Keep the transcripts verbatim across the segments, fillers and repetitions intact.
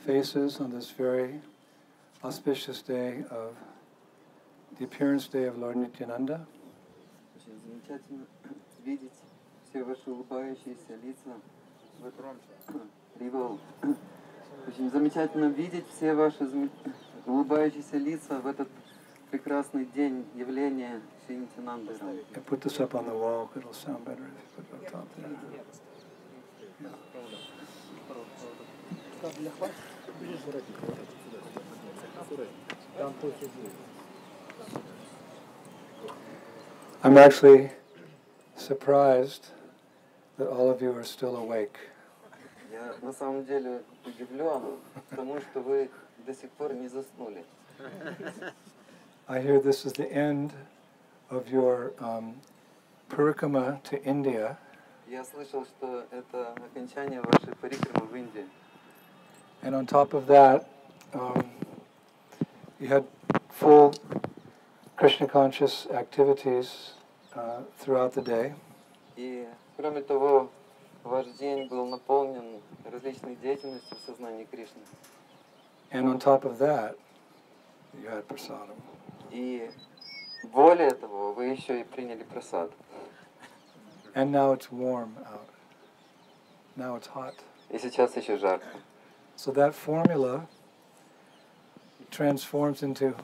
faces on this very auspicious day of the appearance day of Lord Nityananda. Очень замечательно видеть все ваши улыбающиеся лица. Очень замечательно видеть все ваши улыбающиеся лица в этот прекрасный день явления Шри Нитянанды. I put this up on the wall, it'll sound better if you put it on top there. I'm actually surprised that all of you are still awake. Я на самом деле удивлен тому, что вы до сих пор не заснули. I hear this is the end of your um, parikrama to India. Я слышал, что это окончание вашей парикрамы в Индии. And on top of that, um, you had full Krishna conscious activities uh, throughout the day. И кроме того, ваш день был наполнен различной деятельностью в сознании Кришны. And on top of that, you had prasadam. И более того, вы еще и приняли прасад. And now it's warm out. Now it's hot. И сейчас еще жарко. So that formula transforms into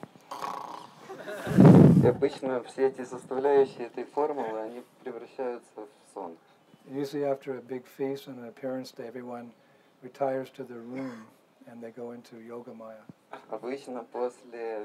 И обычно все эти составляющие этой формулы, они превращаются в сон. Usually after a big feast and an appearance day, everyone retires to their room and they go into Yoga Maya. Обычно после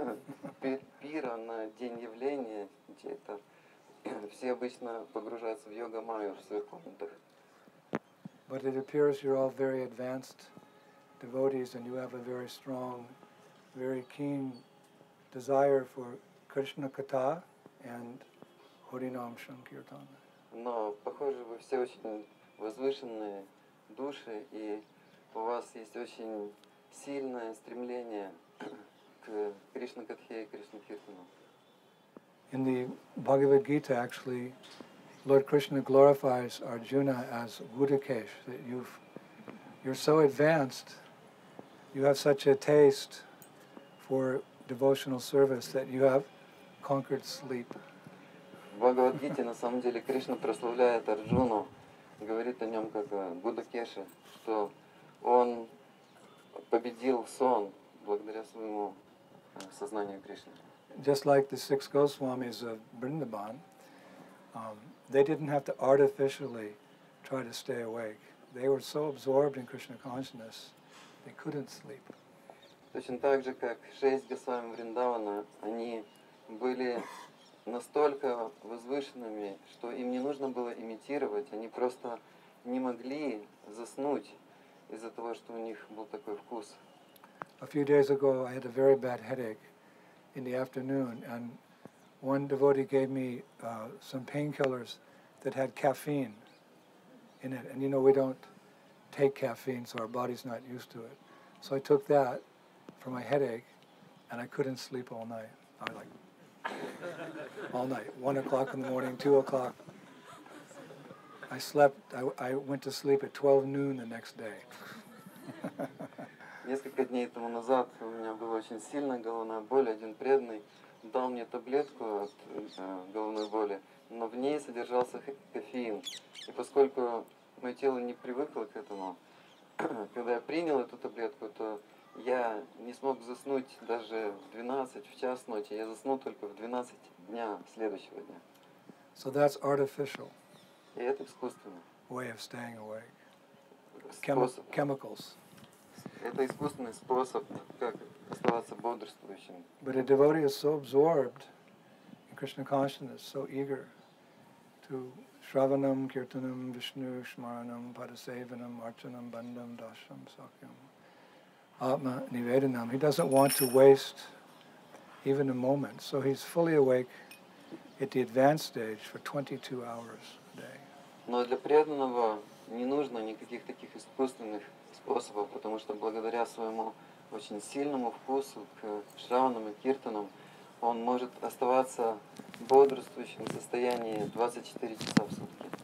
пира на день явления это все обычно погружаются в йога майю в своих комнатах. But it appears you're all very advanced devotees and you have a very strong, very keen desire for Krishna Katha and Harinam Sankirtan. Но, похоже, вы все очень возвышенные души, и у вас есть очень сильное стремление к Кришна Катхе и Кришна Киртану. In the Bhagavad Gita, actually, Lord Krishna glorifies Arjuna as Buddhakesh, that you've, you're so advanced, you have such a taste for devotional service that you have conquered sleep. В Бхагавад-гите на самом деле Кришна прославляет Арджуну, говорит о нем как о Будакеше, что он победил сон благодаря своему сознанию Кришны. Just like the six Goswamis of Vrindavan, um, they didn't have to artificially try to stay awake. They were so absorbed in Krishna consciousness, they couldn't sleep. Точно так же, как шесть Госвами Вриндавана, они были настолько возвышенными, что им не нужно было имитировать, они просто не могли заснуть из-за того, что у них был такой вкус. A few days ago, I had a very bad headache in the afternoon, and one devotee gave me uh, some painkillers that had caffeine in it. And you know, we don't take caffeine, so our body's not used to it. So I took that for my headache, and I couldn't sleep all night. I was like, all night, one o'clock in the morning, two o'clock. I slept, I, I went to sleep at twelve noon the next day. Несколько дней тому назад у меня была очень сильная головная боль. Один преданный дал мне таблетку от э, головной боли, но в ней содержался кофеин. И поскольку мое тело не привыкло к этому, когда я принял эту таблетку, то я не смог заснуть даже в двенадцать, в час ночи. Я заснул только в двенадцать дня следующего дня. So that's artificial. И это искусственно. Way of staying awake. Способ. Chemicals. Это искусственный способ, как оставаться бодрствующим. But a devotee is so absorbed in Krishna consciousness, so eager to Shravanam, Kirtanam, Vishnu, Shmaranam, Padasevanam, Archanam, Bandham, Dasham, Sakyam, Atma, Nivedanam. He doesn't want to waste even a moment. So he's fully awake at the advanced stage for twenty-two hours a day. Но для преданного не нужно никаких таких искусственных способов, потому что благодаря своему очень сильному вкусу к шраванам и киртанам он может оставаться бодрствующим в состоянии двадцать четыре часа в сутки.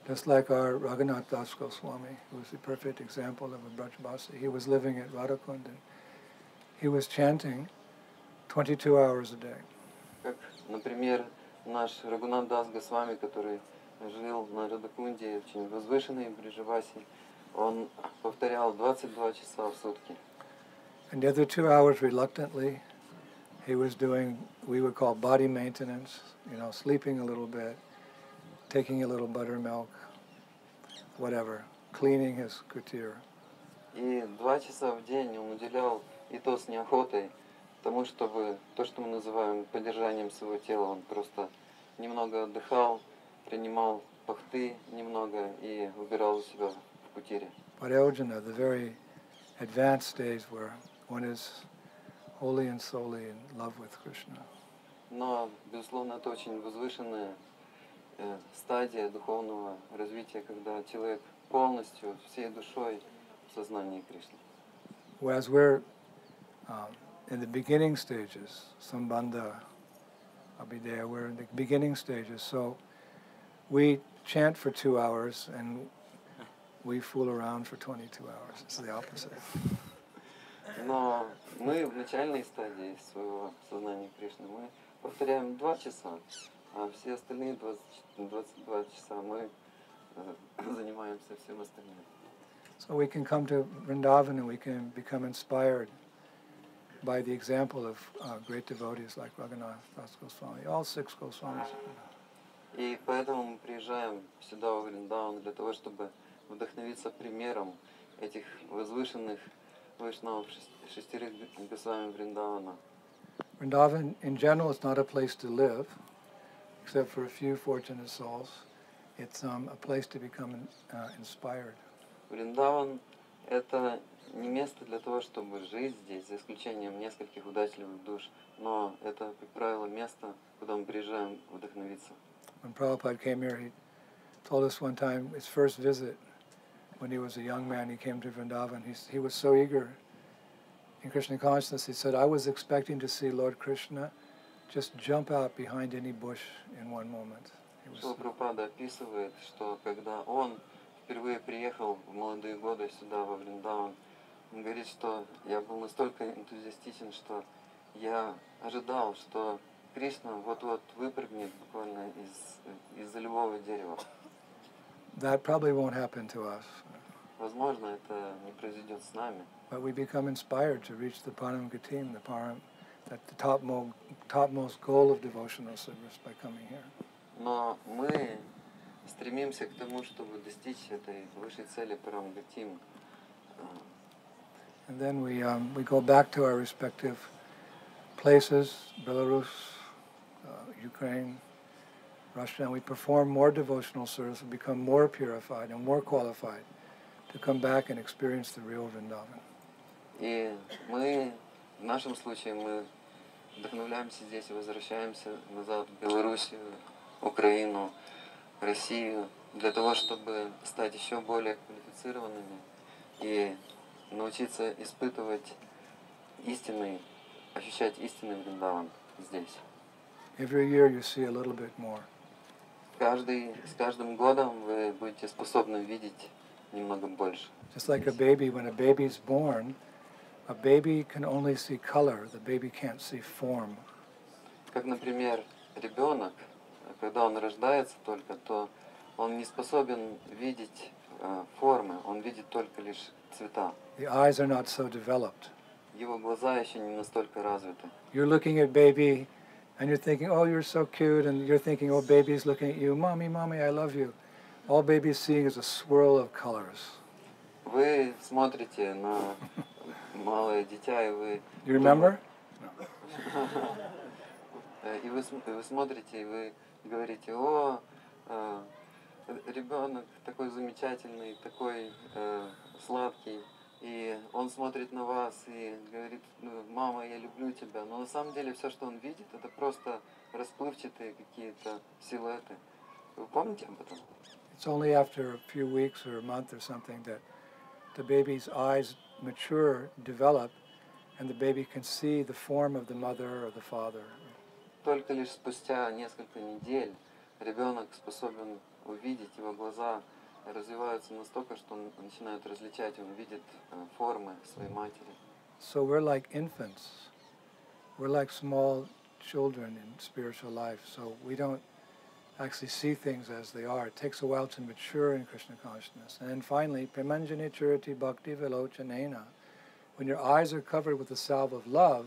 Just like our Raghunath Das Goswami, who was the perfect example of a Brajbasi. He was living at Radhakund and he was chanting twenty-two hours a day. Как, например, наш Рагунат Дас Госвами, который жил на Радакунде, очень возвышенный Бриджаваси, он повторял двадцать два часа в сутки. And the other two hours reluctantly, he was doing, we would call body maintenance, you know, sleeping a little bit, taking a little buttermilk, whatever, cleaning his kutir. И два часа в день он уделял, и то с неохотой, тому, чтобы то, что мы называем поддержанием своего тела, он просто немного отдыхал, принимал пахты немного и убирал у себя в кутире. Parayojana, the very advanced stage where one is wholly and solely in love with Krishna. Но, безусловно, это очень возвышенная э, стадия духовного развития, когда человек полностью, всей душой в сознании Кришны. Whereas we're um, in the beginning stages, Sambandha, Abhideya, we're in the beginning stages, so we chant for two hours and we fool around for twenty-two hours. It's the opposite. Но мы в начальной стадии своего сознания Кришны, мы повторяем два часа, а все остальные двадцать, двадцать два часа мы э, занимаемся всем остальным. So we can come to Vrindavan and we can become inspired by the example of uh, great devotees like Raghunath Das Goswami, all six Goswamis. И поэтому мы приезжаем сюда, в Вриндаван, для того, чтобы вдохновиться примером этих возвышенных вайшнавов, шестерых Госвами Вриндавана. Vrindavan in general is not a place to live, except for a few fortunate souls. It's um, a place to become uh, inspired. Вриндаван — это не место для того, чтобы жить здесь, за исключением нескольких удачливых душ, но это, как правило, место, куда мы приезжаем вдохновиться. When Prabhupada came here, he told us one time, his first visit, when he was a young man, he came to Vrindavan. He, he was so eager in Krishna consciousness. He said, I was expecting to see Lord Krishna just jump out behind any bush in one moment. He was Шрила Прабхупада описывает, что когда он впервые приехал в молодые годы сюда, во Вриндаван, он говорит, что я был настолько энтузиастичен, что я ожидал, что Кришна вот-вот выпрыгнет буквально из, из-за любого дерева. That probably won't happen to us. Возможно, это не произойдет с нами. But we become inspired to reach the Param Gatim, the Param, that the topmost, topmost goal of devotional service by coming here. Но мы стремимся к тому, чтобы достичь этой высшей цели Парамгатим. And then we um, we go back to our respective places, Belarus, uh, Ukraine, Russia, and we perform more devotional service and become more purified and more qualified to come back and experience the real Vrindavan. И мы, в нашем случае, мы вдохновляемся здесь и возвращаемся назад в Белоруссию, Украину, Россию, для того, чтобы стать еще более квалифицированными и научиться испытывать истинный, ощущать истинный Вриндаван здесь. Every year you see a little bit more. Каждый, с каждым годом вы будете способны видеть немного больше. Just like a baby, when a baby is born, a baby can only see color, the baby can't see form. Как, например, ребенок, когда он рождается только, то он не способен видеть э, формы, он видит только лишь цвета. The eyes are not so developed. Его глаза еще не настолько развиты. You're looking at baby and you're thinking, oh, you're so cute, and you're thinking, oh, baby's looking at you, mommy, mommy, I love you. All baby's seeing is a swirl of colors. Вы смотрите на малое дитя, и вы... You remember? И вы, вы смотрите, и вы говорите, о, э, ребенок такой замечательный, такой э, сладкий, и он смотрит на вас и говорит, мама, я люблю тебя. Но на самом деле все, что он видит, это просто расплывчатые какие-то силуэты. Вы помните об этом? It's only after a few weeks or a month or something that the baby's eyes mature, develop, and the baby can see the form of the mother or the father. Только лишь спустя несколько недель ребенок способен увидеть, его глаза развиваются настолько, что он начинает различать, он видит э, формы своей матери. So we're like infants. We're like small children in spiritual life. So we don't actually see things as they are. It takes a while to mature in Krishna consciousness. And then finally, Premanjani Churati Bhakti Vilochanena. When your eyes are covered with the salve of love,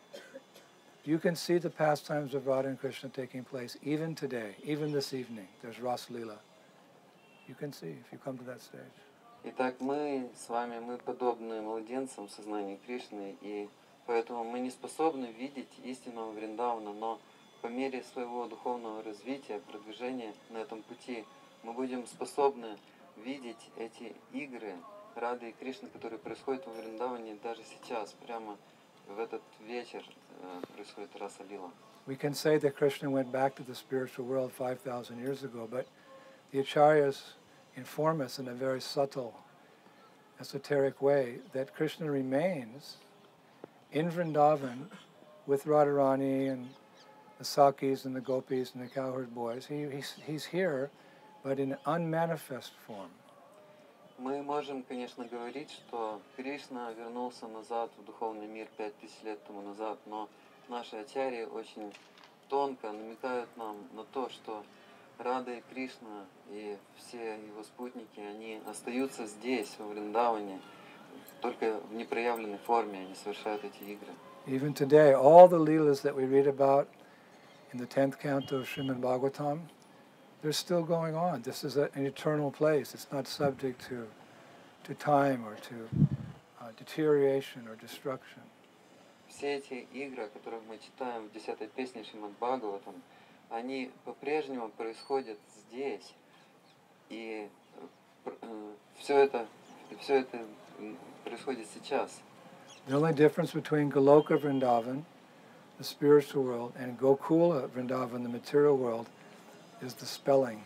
you can see the pastimes of Radha and Krishna taking place even today, even this evening. There's Ras Lila. You can see if you come to that stage. Итак, мы с вами, мы подобны младенцам в сознании Кришны, и поэтому мы не способны видеть истинного Вриндавана, но по мере своего духовного развития, продвижения на этом пути, мы будем способны видеть эти игры Рады и Кришны, которые происходят во Вриндаване даже сейчас, прямо в этот вечер э, происходит Раса Лила. We can say that Krishna went back to the spiritual world five thousand years ago, but the acharyas inform us in a very subtle, esoteric way that Krishna remains in Vrindavan with Radharani and the Sakis and the Gopis and the cowherd boys. He, he's, he's here, but in unmanifest form. Мы можем, конечно, говорить, что Кришна вернулся назад в духовный мир пять тысяч лет тому назад, но наши ачарьи очень тонко намекают нам на то, что Рада и Кришна и все его спутники, они остаются здесь, во Вриндаване, только в непроявленной форме они совершают эти игры. Even today, all the leelas that we read about in the tenth canto of Srimad Bhagavatam, they're still going on. This is a, an eternal place. It's not subject to, to time or to uh, deterioration or destruction. Все эти игры, о которых мы читаем в десятой песне Шримад Бхагаватам, они по-прежнему происходят здесь, и э, все это, все это происходит сейчас. The only difference between Goloka Vrindavan, the spiritual world, and Gokula Vrindavan, the material world, is the spelling.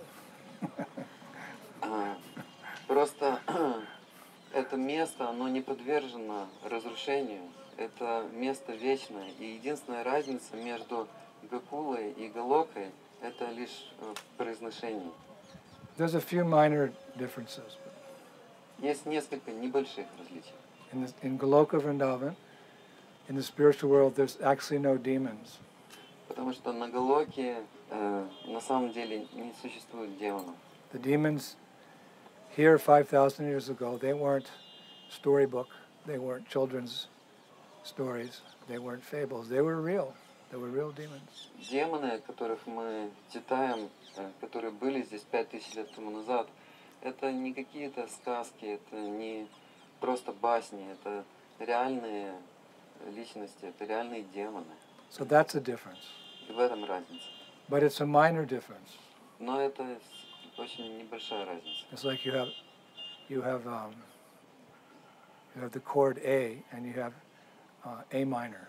А, Просто это место, оно не подвержено разрушению. Это место вечное. И единственная разница между Гокулой и Галокой — это лишь в произношении. There's a few minor differences. Есть несколько небольших различий. In, this, in Goloka Vrindavan, in the spiritual world, there's actually no demons. Потому что на Галоке э, на самом деле не существует демонов. The demons here five thousand years ago, they weren't storybook, they weren't children's stories, they weren't fables, they were real. They were real demons. Демоны, которых мы читаем, э, которые были здесь пять тысяч лет тому назад, это не какие-то сказки, это не просто басни, это реальные личности, это реальные демоны. So that's a difference. И в этом разница. But it's a minor difference. Но это очень небольшая разница. It's like you have, you have, um, you have the chord A and you have uh, A minor.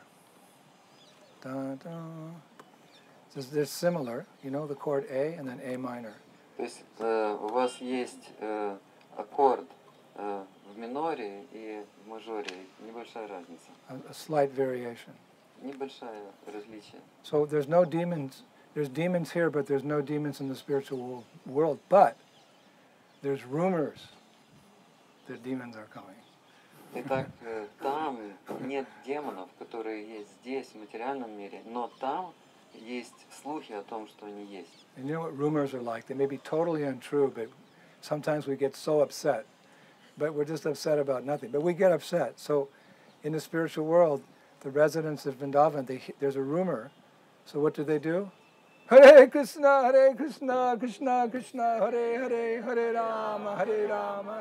Dun, dun. So they're similar, you know, the chord A and then A minor. То есть э, у вас есть э, аккорд э, в миноре и в мажоре, небольшая разница. A, a slight variation. Небольшое различие. So there's no demons. There's demons here, but there's no demons in the spiritual world. But there's rumors that demons are coming. Итак, э, там нет демонов, которые есть здесь, в материальном мире, но там есть слухи о том, что они есть. And you know what rumors are like? They may be totally untrue, but sometimes we get so upset. But we're just upset about nothing. But we get upset. So in the spiritual world, the residents of Vrindavan, they, there's a rumor. So what do they do? Hare Krishna, Hare Krishna, Krishna Krishna, Hare Hare, Hare Rama, Hare Rama.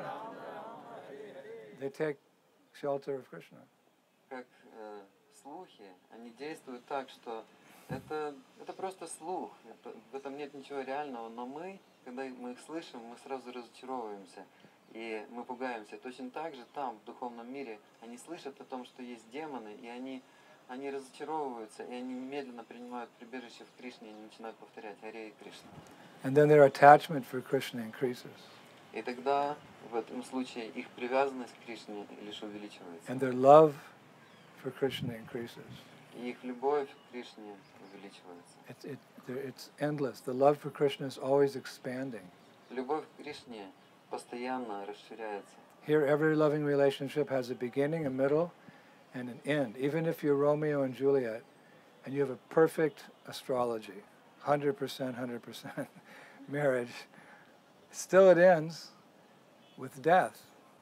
They take shelter of Krishna. Как э, слухи, они действуют так, что это, это просто слух, это, в этом нет ничего реального, но мы, когда мы их слышим, мы сразу разочаровываемся и мы пугаемся. Точно так же там, в духовном мире, они слышат о том, что есть демоны, и они, они разочаровываются, и они немедленно принимают прибежище в Кришне и они начинают повторять Харе Кришна. And then their attachment for Krishna increases. И тогда в этом случае их привязанность к Кришне лишь увеличивается. And their love for Krishna increases. И их любовь к Кришне увеличивается. It's, it, it's endless. The love for Krishna is always expanding. Любовь к Кришне постоянно расширяется. Here, every loving relationship has a beginning, a middle, and an end. Even if you're Romeo and Juliet, and you have a perfect astrology, one hundred percent, one hundred percent marriage, still it ends with death.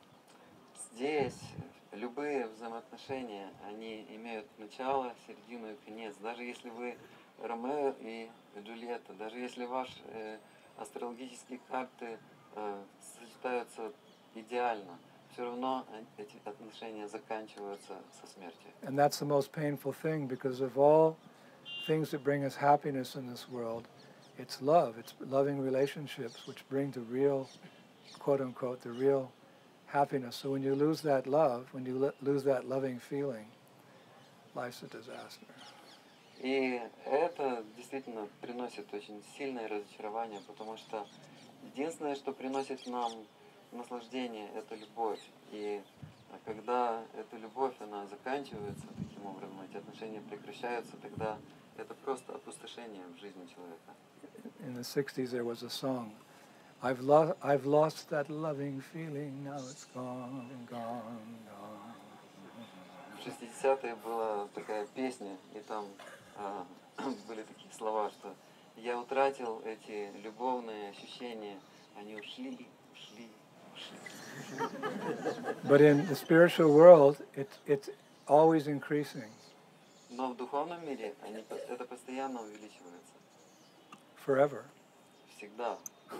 Здесь любые взаимоотношения, они имеют начало, середину и конец. Даже если вы Ромео и Джульетта, даже если ваши э, астрологические карты э, сочетаются идеально, все равно эти отношения заканчиваются со смертью. And that's the most painful thing, because of all things that bring us happiness in this world, it's love, it's loving relationships which bring the real, quote unquote, the real happiness. So when you lose that love, when you lo- lose that loving feeling, life's a disaster. И это действительно приносит очень сильное разочарование, потому что единственное, что приносит нам наслаждение, это любовь. И когда эта любовь, она заканчивается таким образом, эти отношения прекращаются, тогда это просто опустошение в жизни человека. In the sixties there was a song, I've, lo- I've lost that loving feeling, now it's gone, gone, gone. В шестидесятые была такая песня, и там а, были такие слова, что я утратил эти любовные ощущения, они ушли, ушли, ушли. But in the spiritual world, it, it's always increasing. Но в духовном мире они, по- это постоянно увеличивается, Forever. всегда.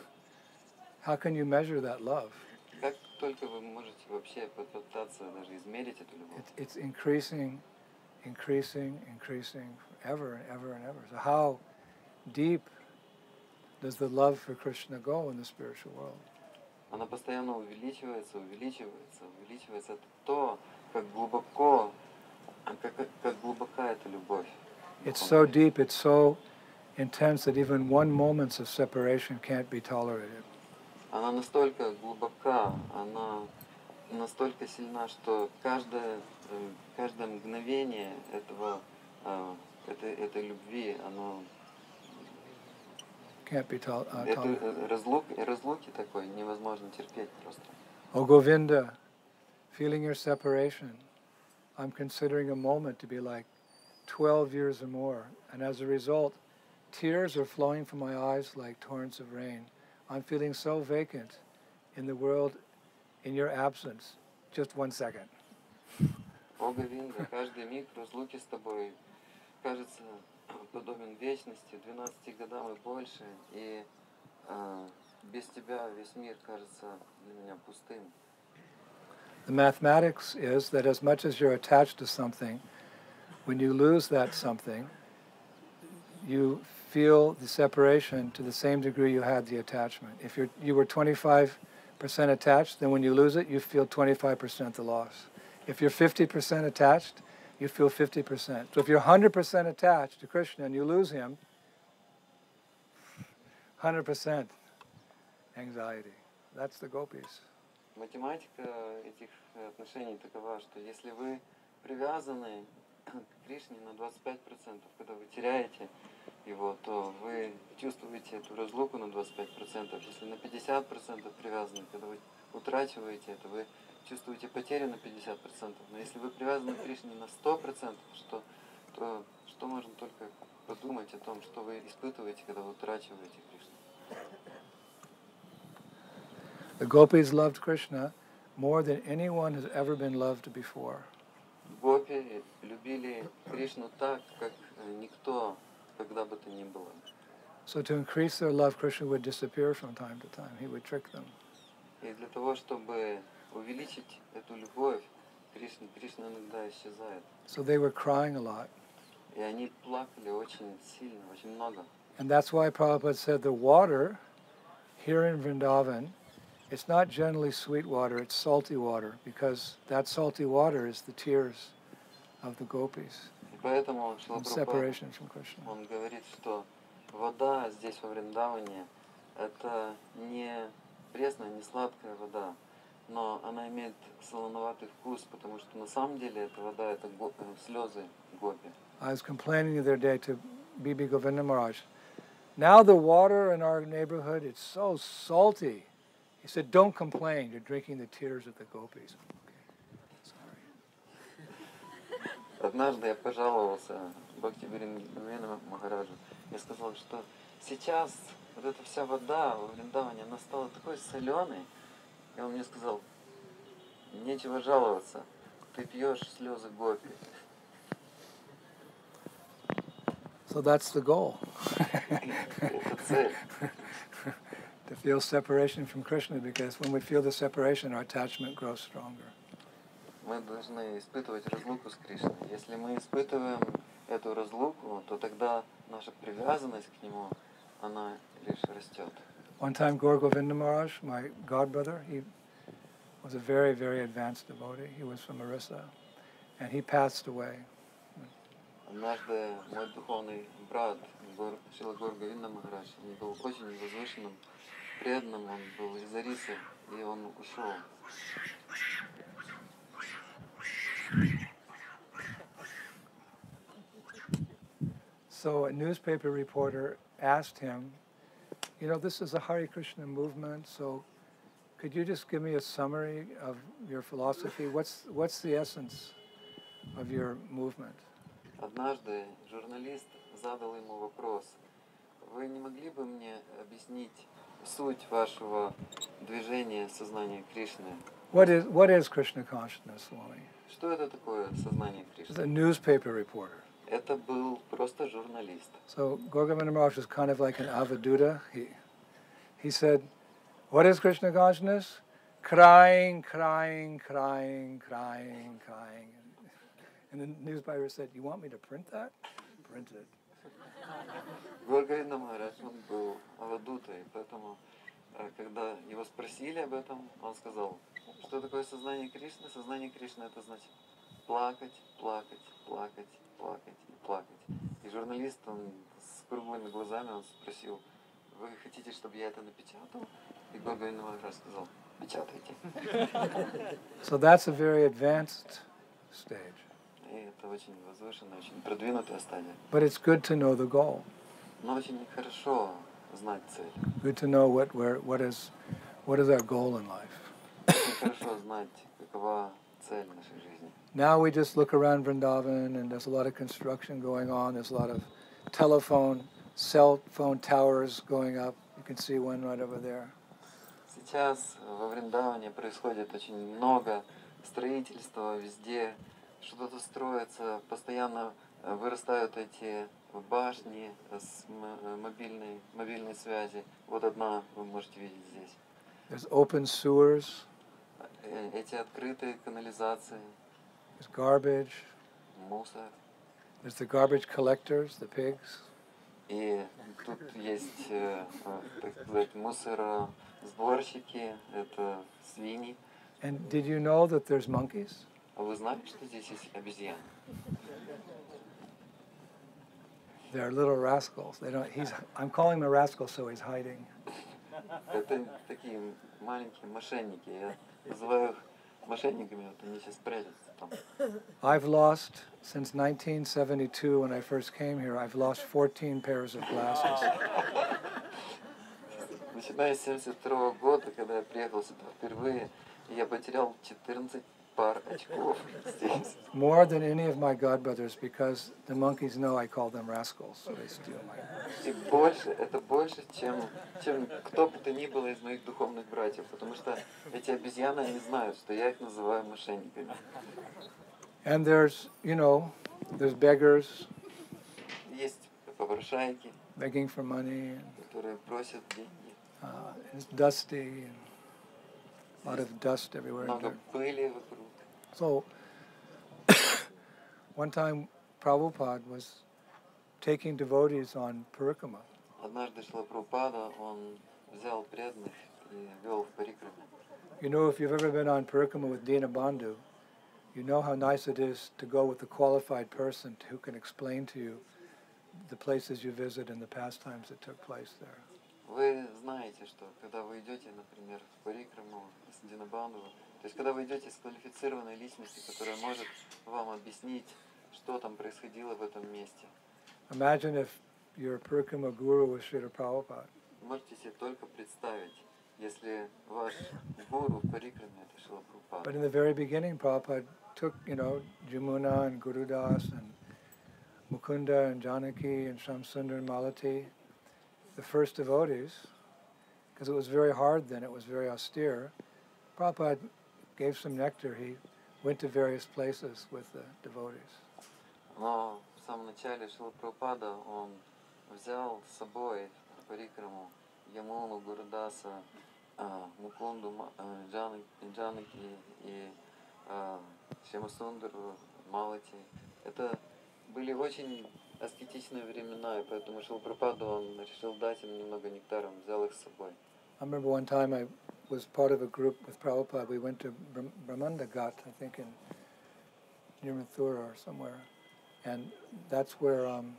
How can you measure that love? Как только вы можете вообще попытаться даже измерить эту любовь? It, it's increasing, increasing, increasing, ever and ever and ever. So how deep does the love for Krishna go in the spiritual world? Она постоянно увеличивается, увеличивается, увеличивается. Это то, как глубоко, как, как глубока эта любовь. в It's духовном so мире. deep, it's so intense that even one moment of separation can't be tolerated. Она настолько глубока, она настолько сильна, что каждое, э, каждое мгновение этого, э, этой, этой любви, оно Can't be tol- uh, эту tolerated. э, разлук, разлуки такой невозможно терпеть просто. Oh Govinda, feeling your separation, I'm considering a moment to be like twelve years or more. And as a result, tears are flowing from my eyes like torrents of rain. I'm feeling so vacant in the world in your absence. Just one second. О, Говинда, каждый миг разлуки с тобой кажется подобен вечности, двенадцати годам и больше, и э, без тебя весь мир кажется для меня пустым. The mathematics is that as much as you're attached to something, when you lose that something, you feel the separation to the same degree you had the attachment. If you're, you were twenty-five percent attached, then when you lose it, you feel twenty-five percent the loss. If you're fifty percent attached, you feel fifty percent. So if you're one hundred percent attached to Krishna and you lose him, one hundred percent anxiety. That's the gopis. Математика этих отношений такова, что если вы привязаны к Кришне на двадцать пять процентов, когда вы теряете его, то вы чувствуете эту разлуку на двадцать пять процентов. Если на пятьдесят процентов привязаны, когда вы утрачиваете это, вы чувствуете потерю на пятьдесят процентов. Но если вы привязаны к Кришне на сто процентов, что, то что можно только подумать о том, что вы испытываете, когда вы утрачиваете Кришну. The gopis loved Krishna more than anyone has ever been loved before. Гопи любили Кришну так, как никто когда бы то ни было. So to increase their love, Krishna would disappear from time to time. He would trick them. И для того, чтобы увеличить эту любовь, Кришна, Кришна иногда исчезает. So they were crying a lot. И они плакали очень сильно, очень много. And that's why Prabhupada said the water here in Vrindavan, it's not generally sweet water, it's salty water, because that salty water is the tears of the gopis И поэтому Шрила and Прабхупада, separation from Krishna. он говорит, что вода здесь во Вриндаване — это не пресная, не сладкая вода. но она имеет солоноватый вкус, потому что на самом деле эта вода это го- э, слезы гопи. I was complaining the other day to Bibi Govinda Maharaj. Now the water in our neighborhood, it's so salty. He said, don't complain, you're drinking the tears of the gopis. Okay, sorry. Однажды я пожаловался Бхактивинода Махараджу. Я сказал, что сейчас вот эта вся вода во Вриндаване, она стала такой соленой. И он мне сказал, нечего жаловаться, ты пьешь слезы гопи. So that's the goal. Это цель. To feel separation from Krishna, because when we feel the separation, our attachment grows stronger. Мы должны испытывать разлуку с Кришной. Если мы испытываем эту разлуку, то тогда наша привязанность к Нему, она лишь растет. One time, Gaur Govinda Maharaj, my godbrother, he was a very, very advanced devotee. He was from Orissa, and he passed away. Однажды мой духовный брат, Гор, Шрила Гаур Говинда Махарадж, он был очень возвышенным, преданным, он был из Орисы, и он ушел. So a newspaper reporter asked him, you know, this is a Hare Krishna movement, so could you just give me a summary of your philosophy? What's, what's the essence of your movement? Однажды журналист задал ему вопрос. Вы не могли бы мне объяснить суть вашего движения сознания Кришны? What is, what is Krishna consciousness, Swami? Что это такое сознание It's Кришны? a newspaper reporter. Это был просто журналист. So Gaur Govinda Maharaj was kind of like an avaduta. He, he said, what is Krishna consciousness? Crying, crying, crying, crying, crying. And the newspaper said, you want me to print that? Print it. Гаур Говинда Махарадж, он был авадутой, поэтому, э, когда его спросили об этом, он сказал, что такое сознание Кришны? Сознание Кришны это значит плакать, плакать, плакать, плакать и плакать. И журналист, он с круглыми глазами, он спросил, вы хотите, чтобы я это напечатал? И Гаур Говинда Махарадж сказал, печатайте. So that's a very advanced stage. И это очень возвышенная, очень продвинутая стадия. But it's good to know the goal. Но очень хорошо знать цель. Good to know what, where, what, is, what is our goal in life. Очень хорошо знать, какова цель нашей жизни. Now we just look around Vrindavan and there's a lot of construction going on. There's a lot of telephone, cell phone towers going up. You can see one right over there. Сейчас во Вриндаване происходит очень много строительства везде, что-то строится, постоянно вырастают эти башни с мобильной, мобильной связи. Вот одна вы можете видеть здесь. There's open sewers. Эти открытые канализации. There's garbage. Мусор. There's the garbage collectors, the pigs. И тут есть, так сказать, мусоросборщики, это свиньи. And did you know that there's monkeys? А вы знали, что здесь есть обезьяны? They're little rascals. They don't. He's. I'm calling him a rascal, so he's hiding. Это такие маленькие мошенники. Я называю их мошенниками, вот они сейчас прячутся там. I've lost since nineteen seventy-two, when I first came here. I've lost fourteen pairs of glasses. Начиная с семьдесят второго года, когда я приехал сюда впервые, я потерял четырнадцать пар очков здесь. More than any of my godbrothers, because the monkeys know I call them rascals, so they steal my. И больше, это больше, чем, чем кто бы то ни было из моих духовных братьев, потому что эти обезьяны, они знают, что я их называю мошенниками. And there's, you know, there's beggars. Есть попрошайки, begging for money, and, которые просят деньги. uh, it's dusty, and a lot of dust everywhere. Много пыли вокруг. So, one time Prabhupada was taking devotees on Parikrama. Однажды Шрила Прабхупада, он взял преданных и вел в парикраме. You know, if you've ever been on Parikrama with Dinabandhu, you know how nice it is to go with a qualified person who can explain to you the places you visit and the pastimes that took place there. Вы знаете, что когда вы идете, например, в Парикраму с Динабандова, то есть когда вы идете с квалифицированной личностью, которая может вам объяснить, что там происходило в этом месте. Imagine if your Parikrama guru was Srila Prabhupada. Можете себе только представить, если ваш гуру в Парикраме это Шрила Прабхупада. But in the very beginning, Prabhupada took, you know, Jamuna and Gurudas and Mukunda and Janaki and Shamsundar and Malati, the first devotees, because it was very hard then, it was very austere. Prabhupada gave some nectar. He went to various places with the devotees. Но в самом начале Шрила Прабхупада, он взял с собой в Парикраму Ямуну, Гурудаса, Мукунду, Джанаки и Шьямасундару, Малати. Это были очень аскетичные времена, и поэтому Шрила Прабхупада, он решил дать им немного нектара, он взял их с собой. I remember one time I was part of a group with Prabhupada. We went to Brahm- Brahmanda Ghat, I think in near Mathura or somewhere. And that's where, um,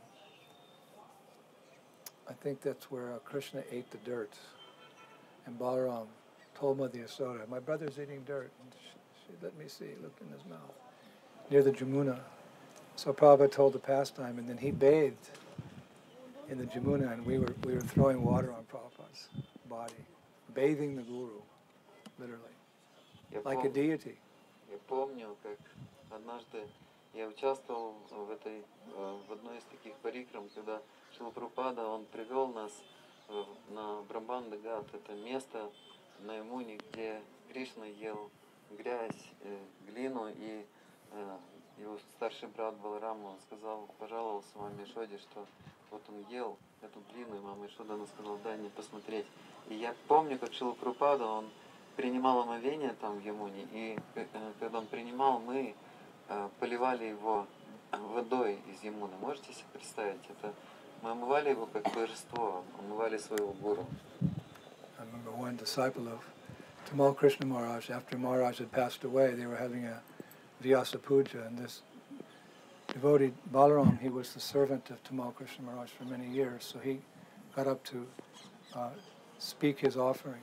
I think that's where uh, Krishna ate the dirt. And Balaram told Mother Yasoda, my brother's eating dirt. And she, she let me see, looked in his mouth, near the Jamuna. So Prabhupada told the pastime, and then he bathed in the Jamuna, and we were, we were throwing water on Prabhupada's body, bathing the Guru, literally, Я like a помню, deity. я помню, как однажды я участвовал в этой, в одной из таких парикрам, когда Шрила Прабхупада, он привел нас на Брамбанда Гат, это место на Ямуне, где Кришна ел грязь, глину, и его старший брат Баларама, он сказал, пожаловался маме Ишоде, что вот он ел эту глину, и мама Ишода, она сказала, дай мне посмотреть. И я помню, как Шрила Прабхупада, он принимал омовение там в Ямуне, и когда он принимал, мы поливали его водой из Ямуны. Можете себе представить? Это мы омывали его как божество, омывали своего гуру. I remember one disciple of Tamal Krishna Maharaj, after Maharaj had passed away, they were having a Vyasa Puja, and this devotee, Balaram, he was the servant of Tamal Krishna Maharaj for many years, so he got up to uh, speak his offering.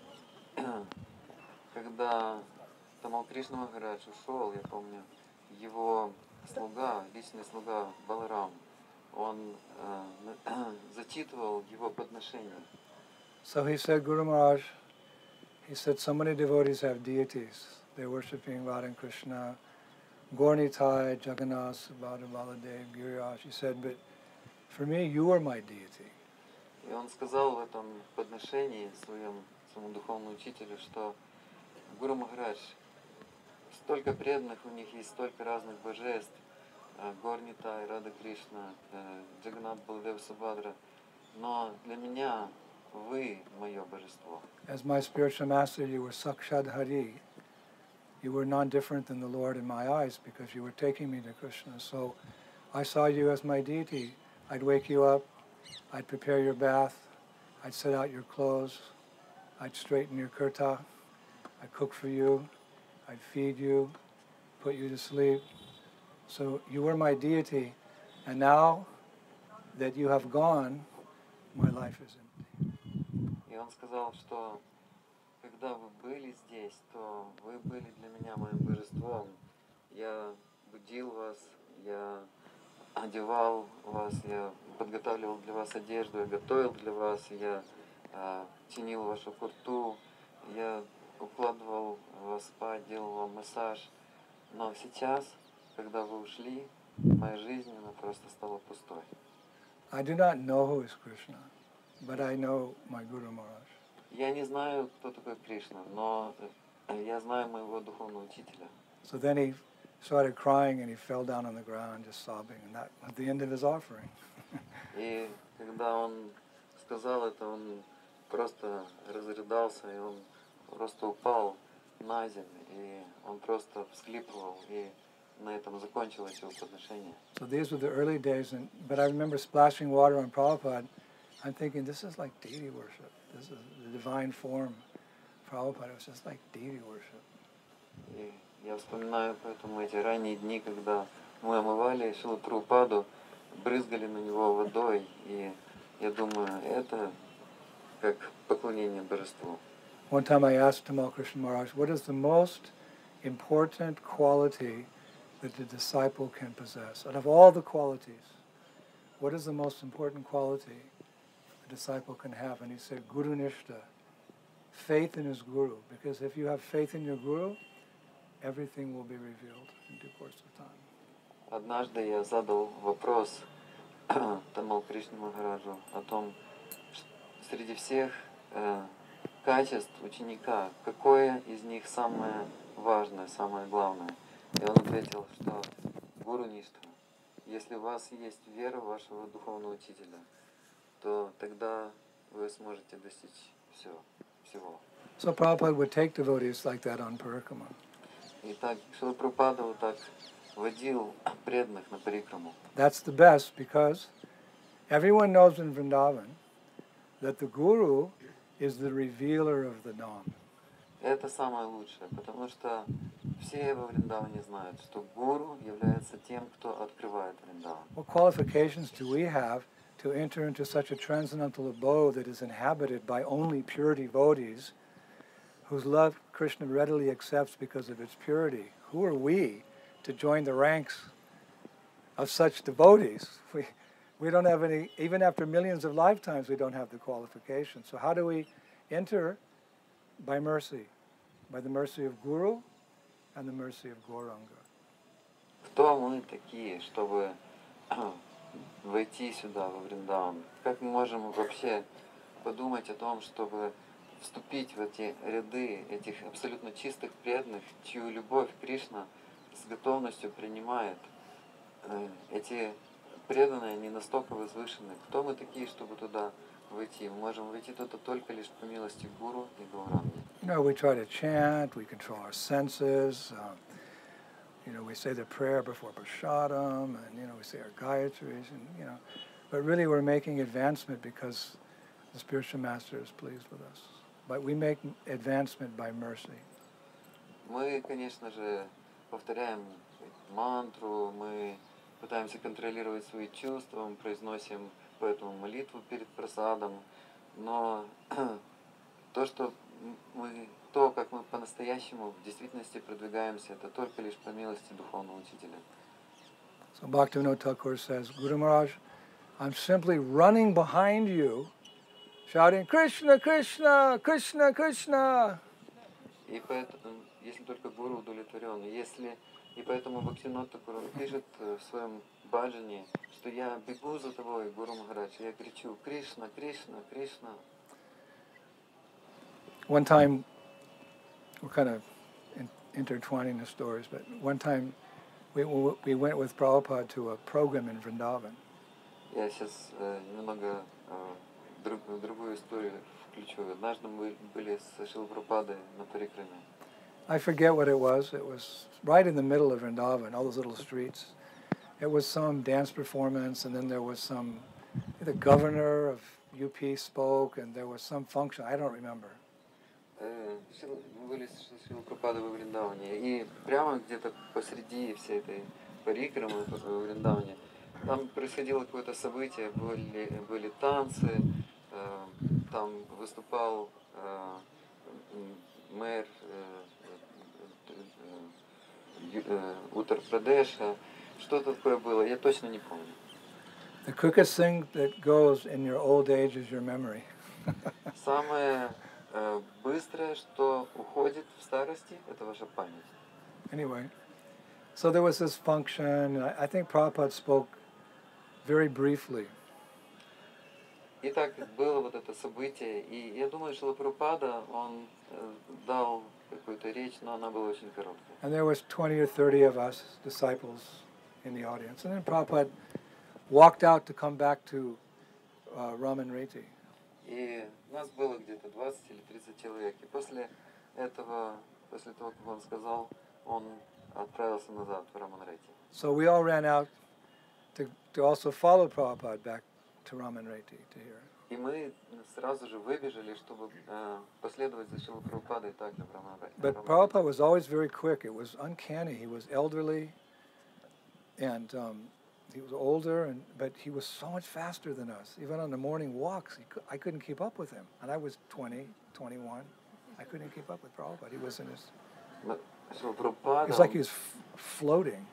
Когда Тамал Кришна Махарадж ушел, я помню, его слуга, личный слуга Баларам, он э, зачитывал его подношения. So he said, Guru Maharaj, he said, so many devotees have deities. They're worshipping Radha and Krishna, Gaurnitai, Jagannath, Subhadra, Baladev, Giriraj. He said, but for me, you are my deity. И он сказал в этом подношении своем, своему духовному учителю, что Гуру Махарадж, столько преданных у них есть, столько разных божеств, Горнитай, Рада Кришна, Джаганнат, Баладев, Субхадра, но для меня вы мое божество. As my spiritual master, you were Sakshad Hari. You were non-different than the Lord in my eyes because you were taking me to Krishna. So I saw you as my deity. I'd wake you up, I'd prepare your bath, I'd set out your clothes, I'd straighten your kurta, I'd cook for you, I'd feed you, put you to sleep. So you were my deity, and now that you have gone, my life is empty. И он сказал, что когда вы были здесь, то вы были для меня моим божеством. Я будил вас, я одевал вас, я подготавливал для вас одежду, я готовил для вас, я э, чинил вашу курту, я укладывал вас спать, делал вам массаж. Но сейчас, когда вы ушли, моя жизнь, она просто стала пустой. I do not know who is Krishna, but I know my Guru Maharaj. Я не знаю, кто такой Кришна, но я знаю моего духовного учителя. So then he started crying and he fell down on the ground just sobbing, and that was the end of his offering. И когда он сказал это, он просто разрыдался, и он просто упал на землю, и он просто всхлипывал, и на этом закончилось его подношение. So these were the early days, and but I remember splashing water on Prabhupada. I'm thinking, this is like deity worship. This is the divine form. Prabhupada, it was just like deity worship. И я вспоминаю поэтому эти ранние дни, когда мы омывали Шрилу Прабхупаду, брызгали на него водой, и я думаю, это, как поклонение божеству. One time I asked Tamal Krishna Maharaj, what is the most important quality that the disciple can possess? Out of all the qualities, what is the most important quality a disciple can have? And he said, Guru Nishta, faith in his Guru. Because if you have faith in your Guru, everything will be revealed in due course of time. Однажды я задал вопрос Тамал Кришне Махараджу о том, что среди всех э, качеств ученика, какое из них самое важное, самое главное. И он ответил, что Гуру Ништа, если у вас есть вера в вашего духовного учителя, то тогда вы сможете достичь все, всего. So Prabhupada would take devotees like that on Parikrama. И так Шрила Прабхупада вот так водил преданных на парикраму. That's the best because everyone knows in Vrindavan that the Guru is the revealer of the Dham. Это самое лучшее, потому что все во Вриндаване знают, что гуру является тем, кто открывает Вриндаван. What qualifications do we have to enter into such a transcendental abode that is inhabited by only pure devotees whose love Krishna readily accepts because of its purity? Who are we to join the ranks of such devotees? We, we don't have any, even after millions of lifetimes, we don't have the qualifications. So how do we enter? By mercy, by the mercy of Guru and the mercy of Gauranga. Кто мы такие, чтобы войти сюда, во Вриндаван? Как мы можем вообще подумать о том, чтобы вступить в эти ряды этих абсолютно чистых преданных, чью любовь Кришна с готовностью принимает? Эти преданные не настолько возвышены. Кто мы такие, чтобы туда войти? Мы можем войти туда только лишь по милости Гуру и Гауранги. You know, we try to chant, we control our senses, um, you know, we say the prayer before Prashadam, and, you know, we say our Gayatris, and, you know, but really we're making advancement because the spiritual master is pleased with us. But we make advancement by mercy. Мы, конечно же, повторяем мантру, мы пытаемся контролировать свои чувства, мы произносим поэтому молитву перед прасадом, но то, что мы, то, как мы по-настоящему в действительности продвигаемся, это только лишь по милости духовного учителя. So Bhaktivinoda Thakur says, Guru Maharaj, I'm simply running behind you, shouting, Krishna, Krishna, Krishna, Krishna. И поэтому, если только Гуру удовлетворен, если и поэтому Бхактивинода Тхакур пишет в своем баджане, что я бегу за тобой, Гуру Махарадж, я кричу Кришна, Кришна, Кришна. One time, we're kind of in, intertwining the stories, but one time we we went with Prabhupada to a program in Vrindavan. Я сейчас э, немного э, друг, другую историю включу. Однажды мы были с Шрилой Прабхупадой на парикраме. I forget what it was. It was right in the middle of Vrindavan, all those little streets. It was some dance performance, and then there was some, the governor of U P spoke, and there was some function. I don't remember. Мы были с Шрилой Прабхупадой во Вриндаване, и прямо где-то посреди всей этой парикрамы во Вриндаване там происходило какое-то событие, были, были танцы, э, там выступал э, мэр Уттар-Прадеша, что-то такое было, я точно не помню. The quickest thing that goes in your old age is your memory. Самое э, быстрое, что уходит в старости, это ваша память. Anyway, so there was this function. I, I think Prabhupada spoke very briefly. Итак, было вот это событие, и я думаю, что Прабхупада, он э, дал какую-то речь, но она была очень короткая. And there was twenty or thirty of us, disciples, in the audience. And then Prabhupada walked out to come back to uh, Raman Reti. И нас было где-то двадцать или тридцать человек. И после этого, после того, как он сказал, он отправился назад в Раман Рети. So we all ran out to, to also follow Prabhupada back to Raman Reti to hear it. И мы сразу же выбежали, чтобы э, последовать за Шрилой Прабхупадой также в Раман Рети. But Prabhupada was always very quick. It was uncanny. He was elderly, and um, he was older, and but he was so much faster than us. Even on the morning walks, he could, I couldn't keep up with him. And I was twenty, twenty-one. I couldn't keep up with Prabhupada. He was in his... Шрила Прабхупада, It's like he was f- floating.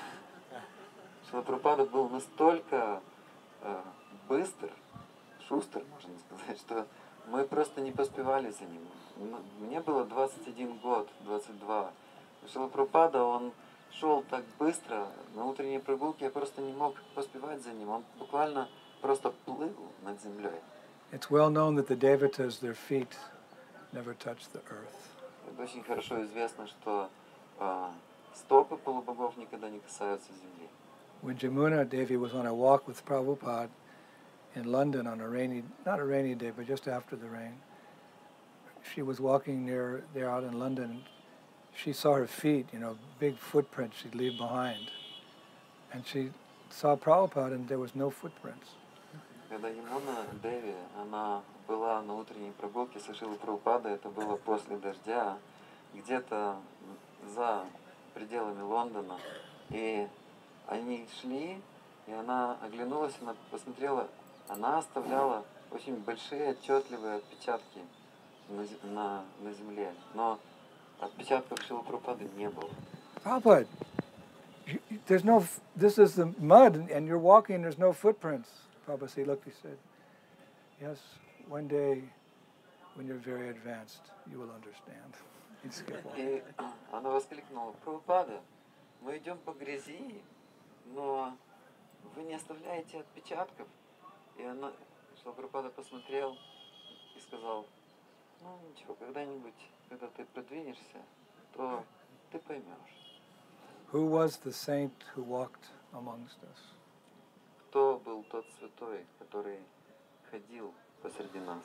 Шрила Прабхупада был настолько э, быстр, шустр, можно сказать, что мы просто не поспевали за ним. М- Мне было двадцать один год, двадцать два. Шрила Прабхупада, он шел так быстро, на утренней прогулке я просто не мог поспевать за ним. Он буквально просто плыл над землей. It's well known that the devatas, their feet never touch the earth. Это очень хорошо известно, что э, стопы полубогов никогда не касаются земли. When Jamuna Devi was on a walk with Prabhupada in London on a rainy, not a rainy day, but just after the rain, she was walking near there out in London. She saw her feet, you know, big footprints she'd leave behind. And she saw Prabhupada and there was no footprints. Когда Ямуна Деви, она была на утренней прогулке с Шрилой Прабхупадой, это было после дождя, где-то за пределами Лондона, и они шли, и она оглянулась, она посмотрела, она оставляла очень большие отчетливые отпечатки на, на, на земле, но отпечатков Шрилы Прабхупады не было. Prabhupada, there's no, this is the mud and you're walking, there's no footprints. Prabhupada said, look, he said, yes, one day when you're very advanced, you will understand. He'd skip on. И она воскликнула: Прабхупада, мы идем по грязи, но вы не оставляете отпечатков. И она, что Прабхупада посмотрел и сказал: ну ничего, когда-нибудь, когда ты продвинешься, то ты поймешь. Who was the saint who walked amongst us? Кто был тот святой, который ходил посреди нас?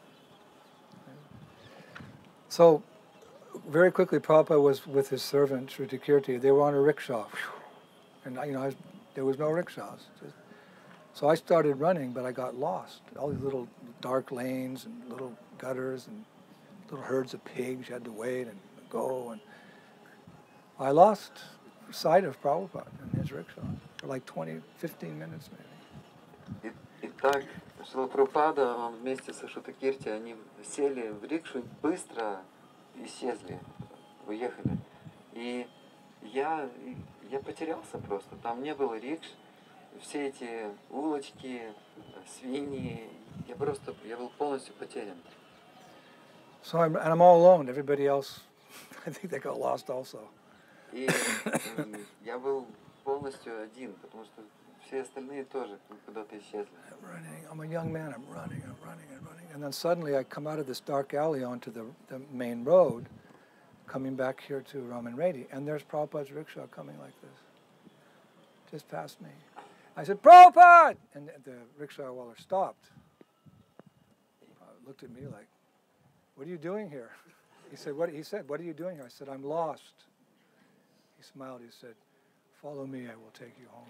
So, very quickly, Prabhupada was with his servant, Shruti Kirti. They were on a rickshaw. And, you know, I was, there was no rickshaws. So I started running, but I got lost. All these little dark lanes and little gutters and little herds of pigs. You had to wait and go. And I lost sight of Prabhupada in his rickshaw for like twenty, fifteen minutes maybe. И, итак, Шрила Прабхупада, он вместе со Шрута Кирти, они сели в рикшу и быстро исчезли, уехали. И я, я потерялся просто. Там не было рикш, все эти улочки, свиньи. Я просто, я был полностью потерян. So I'm, and I'm all alone. Everybody else, I think they got lost also. И я был полностью один, потому что все остальные тоже куда-то исчезли. I'm running. I'm a young man. I'm running. I'm running. I'm running. And then suddenly I come out of this dark alley onto the, the main road, coming back here to Raman Reddy, and there's Prabhupada's rickshaw coming like this, just past me. I said, Prabhupada! And the rickshaw waller stopped. Uh, looked at me like, what are you doing here? He said, what? He said, what are you doing here? I said, I'm lost. He smiled. He said, follow me, I will take you home.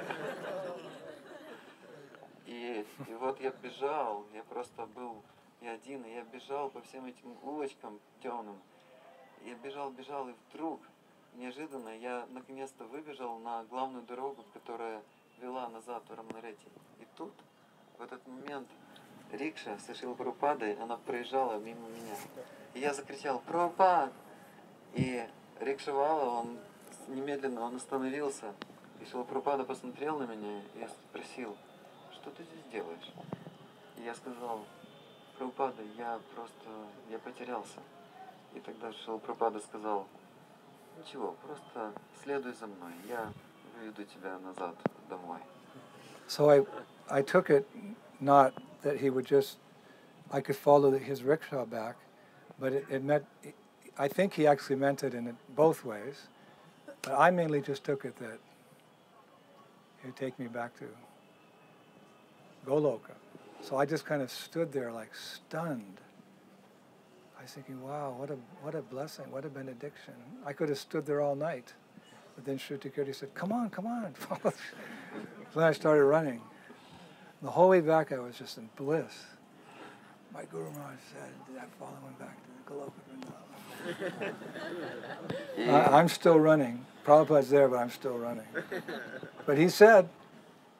И, и вот я бежал, я просто был я один, и я бежал по всем этим улочкам темным. Я бежал, бежал, и вдруг, неожиданно, я наконец-то выбежал на главную дорогу, которая вела назад в Рамнарети. И тут, в этот момент, рикша с Шрилой Прабхупадой, она проезжала мимо меня. И я закричал: Прабхупад! И рикшавала, он немедленно он остановился. И Шрила Прабхупада посмотрел на меня и спросил: что ты здесь делаешь? И я сказал: Прабхупада, я просто, я потерялся. И тогда Шрила Прабхупада сказал: ничего, просто следуй за мной, я выведу тебя назад домой. So I, I took it not that he would just, I could follow his rickshaw back, but it, it meant, I think he actually meant it in both ways, but I mainly just took it that he would take me back to Goloka. So I just kind of stood there like stunned. I was thinking, wow, what a what a blessing, what a benediction. I could have stood there all night. But then Shruti Kirti said, come on, come on. So then I started running. The whole way back I was just in bliss. My Guru Maharaj said, I'm following back to the Goloka Vrindavan. I, I'm still running. Prabhupada's there, but I'm still running. But he said,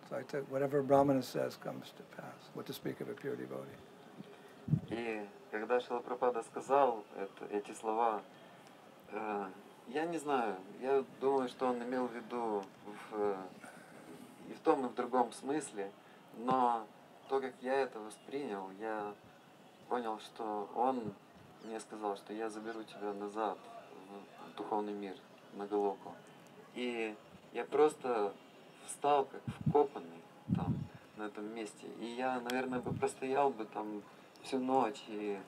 So I took whatever Brahmana says comes to pass. What to speak of a pure devotee. И когда Шрила Прабхупада сказал это, эти слова, э, я не знаю, я думаю, что он имел в виду в, и в том, и в другом смысле, но то, как я это воспринял, я понял, что он мне сказал, что я заберу тебя назад в духовный мир, на Галоку. И я просто встал как вкопанный там, на этом месте. И я, наверное, бы простоял бы там всю ночь. И...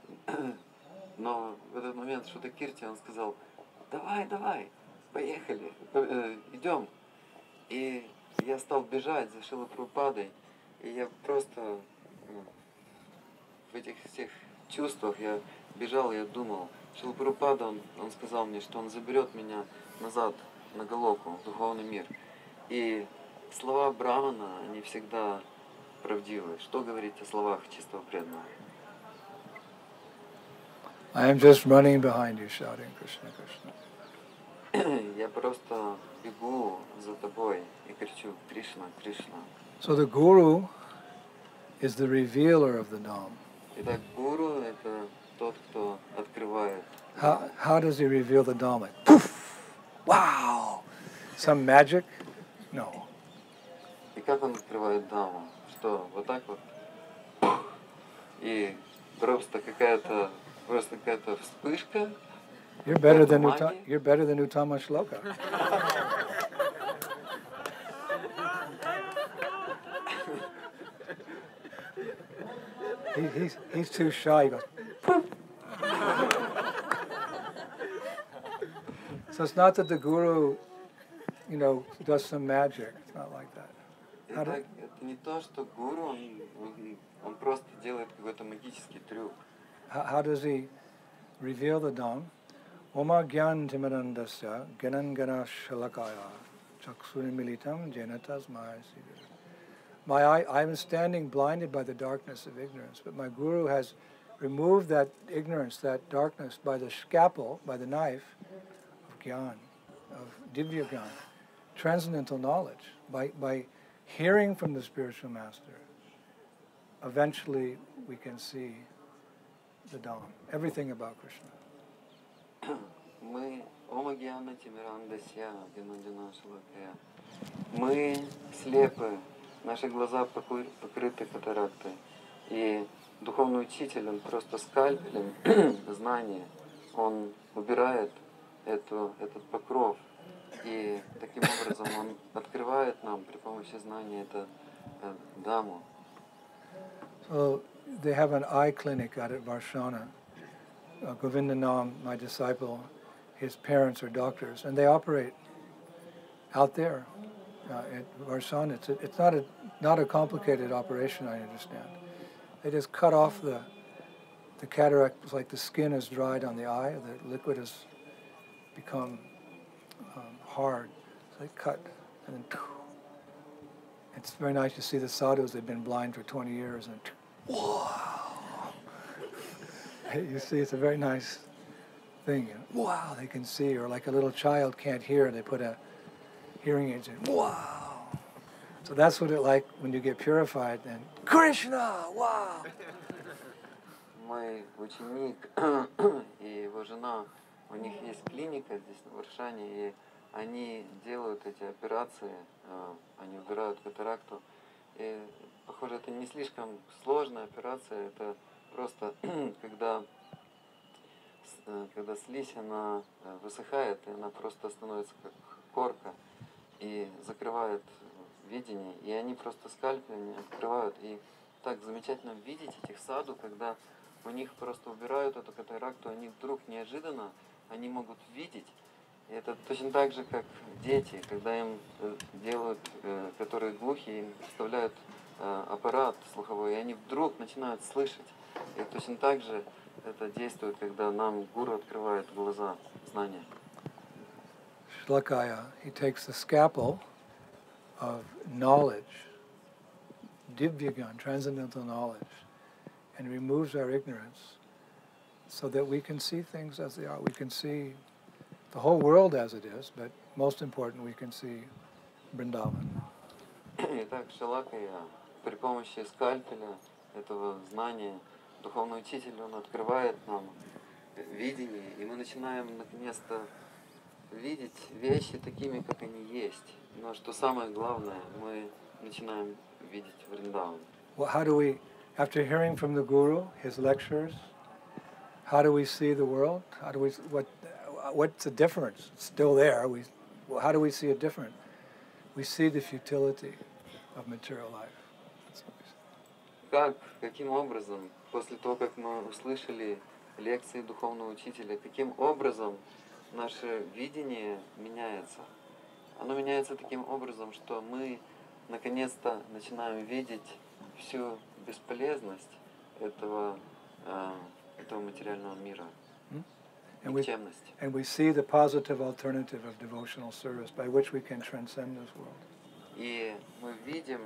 Но в этот момент Шута Кирти, он сказал, давай, давай, поехали, э, идем. И я стал бежать за Шрилой Прабхупадой. И я просто в этих всех чувствах я бежал, я думал. Шрила Прабхупада, он, он сказал мне, что он заберет меня назад на Галоку, в духовный мир. И слова Брамана, они всегда правдивы. Что говорить о словах чистого преданного? I am just running behind you, shouting Krishna, Krishna. Я просто бегу за тобой и кричу Кришна, Кришна. So the Guru is the revealer of the Dham. Итак, гуру — это тот, кто открывает. How, how does he reveal the Dham? Like, poof! Wow! Some magic? No. И как он открывает Дhammu? Что, вот так вот? И просто какая-то, просто какая-то вспышка. You're better than какая-то Uta- магия. you're better than Uttama Shloka. he, he's, he's too shy. He goes, poof. So it's not that the Guru, you know, does some magic. It's not like that. How do- Итак, это не то, что гуру, он, он, он просто делает какой-то магический трюк. How, how does he reveal the Dham? Oma gyan timarandasya ganan gana shalakaya chaksuri militam janatas maya. My eye, I am standing blinded by the darkness of ignorance, but my Guru has removed that ignorance, that darkness, by the scalpel, by the knife of gyan, of divya gyan, transcendental knowledge. By, by hearing from the spiritual master, eventually we can see the Dham, everything about Krishna. Мы омагьяна тимирандасья, генадина шалакая. Мы слепы, наши глаза покры- покрыты катарактой. И духовный учитель, он просто скальпелем знания, он убирает эту, этот покров. И таким образом он открывает нам при помощи знания это э, Дhammu. So they have an eye clinic out at Varshana. Uh, Govindanam, my disciple, his parents are doctors, and they operate out there uh, at Varshana. It's, a, it's not a not a complicated operation, I understand. They just cut off the the cataract. It's like the skin is dried on the eye, the liquid has become um, hard. So they cut, and then it's very nice to see the sadhus. They've been blind for twenty years, and wow. You see, it's a very nice thing. Wow, they can see, or like a little child can't hear, they put a hearing aid in. Wow. So that's what it like when you get purified. Then Krishna, wow. Мой ученик и его жена, у них есть клиника здесь на Варшане, и они делают эти операции, они убирают катаракту. И, похоже, это не слишком сложная операция, это просто когда, когда слизь, она высыхает, и она просто становится как корка и закрывает видение. И они просто скальпелем открывают. И так замечательно видеть этих саду, когда у них просто убирают эту катаракту, они вдруг неожиданно, они могут видеть. И это точно так же, как дети, когда им делают, которые глухие, им вставляют аппарат слуховой, и они вдруг начинают слышать. И точно так же это действует, когда нам гуру открывает глаза знания. Shlakaya, he takes the scalpel of knowledge, divyagan, transcendental knowledge, and removes our ignorance so that we can see things as they are. We can see the whole world as it is, but most important, we can see Vrindavan. Итак, Шалакая при помощи скальпеля, этого знания, духовный учитель, он открывает нам видение, и мы начинаем наконец-то видеть вещи такими, как они есть. Но что самое главное, мы начинаем видеть Вриндаван. Well, how do we, after hearing from the Guru, his lectures, how do we see the world? How do we, what, what's the difference? It's still there. We, well, how do we see it different? We see the futility of material life. That's what we see. Как, каким образом, после того, как мы услышали лекции духовного учителя, каким образом наше видение меняется? Оно меняется таким образом, что мы наконец-то начинаем видеть всю бесполезность этого, э, этого материального мира, And we, никчемность. and we see the positive alternative of devotional service by which we can transcend this world. И мы видим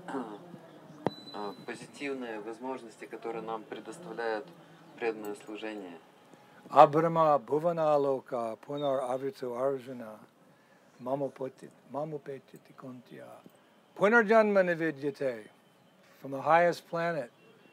э, позитивные возможности, которые нам предоставляет преданное служение. Abrahma bhuvana loka punar avitu arjuna mamupeti kontya punarjanma nividyate. From the highest planet,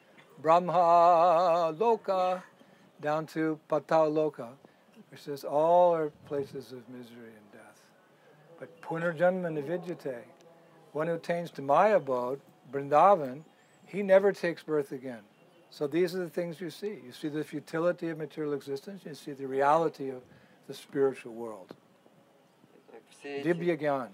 Brahma Loka, down to Patal Loka, which says all are places of misery and death. But Punarjanma Nividyate, one who attains to my abode, Vrindavan, he never takes birth again. So these are the things you see. You see the futility of material existence, you see the reality of the spiritual world. Dibya Gyan.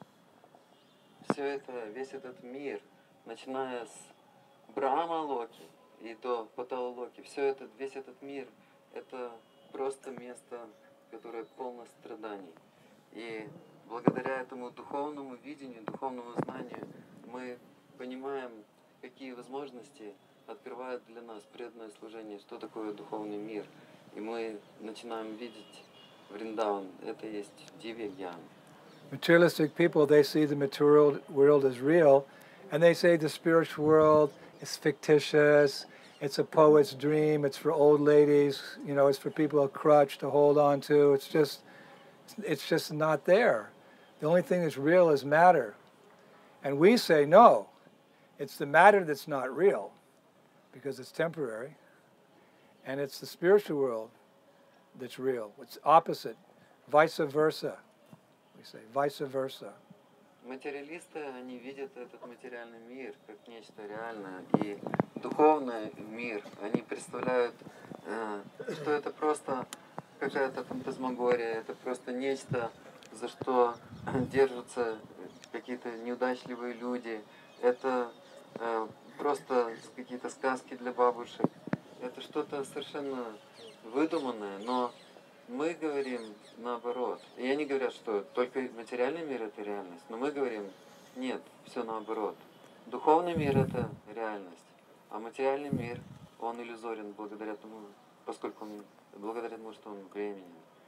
Все это, весь этот мир, начиная с Брахма Локи и до Патала Локи, все это, весь этот мир, это просто место, которое полно страданий. И благодаря этому духовному видению, духовному знанию, мы понимаем, какие возможности открывает для нас преданное служение, что такое духовный мир. И мы начинаем видеть Вриндаван, это есть Дивья Гьян. Materialistic people, they see the material world as real, and they say the spiritual world is fictitious, it's a poet's dream, it's for old ladies, you know, it's for people a crutch to hold on to, it's just, it's just not there. The only thing that's real is matter. And we say, no, it's the matter that's not real, because it's temporary, and it's the spiritual world that's real. It's opposite, vice versa. We say, vice versa. Материалисты, они видят этот материальный мир как нечто реальное, и духовный мир, они представляют, э, что это просто какая-то фантасмагория, это просто нечто, за что держатся какие-то неудачливые люди, это э, просто какие-то сказки для бабушек, это что-то совершенно выдуманное, но мы говорим наоборот. И они говорят, что только материальный мир это реальность, но мы говорим, нет, все наоборот. Духовный мир это реальность, а материальный мир, он иллюзорен благодаря тому, поскольку он, благодаря тому, что он временен.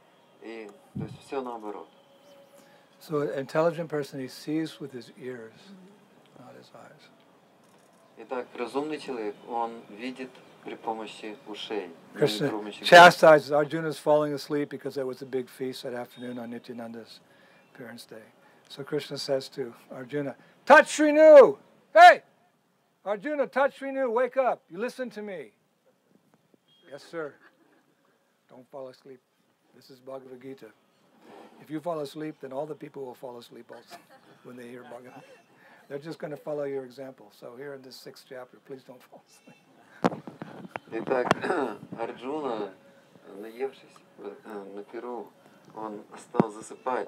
И то есть все наоборот. So an intelligent person, he sees with his ears, not his eyes. Итак, разумный человек, он видит при помощи ушей. Krishna chastises Arjuna's falling asleep because it was a big feast that afternoon on Nityananda's parents' day. So Krishna says to Arjuna, touch Srinu! Hey! Arjuna, touch Srinu, wake up. You listen to me. Yes, sir. Don't fall asleep. This is Bhagavad Gita. If you fall asleep, then all the people will fall asleep also when they hear Bhagavad. They're just going to follow your example. So here in this sixth chapter, please don't fall asleep. Итак, Арджуна, наевшись на Перу, он стал засыпать,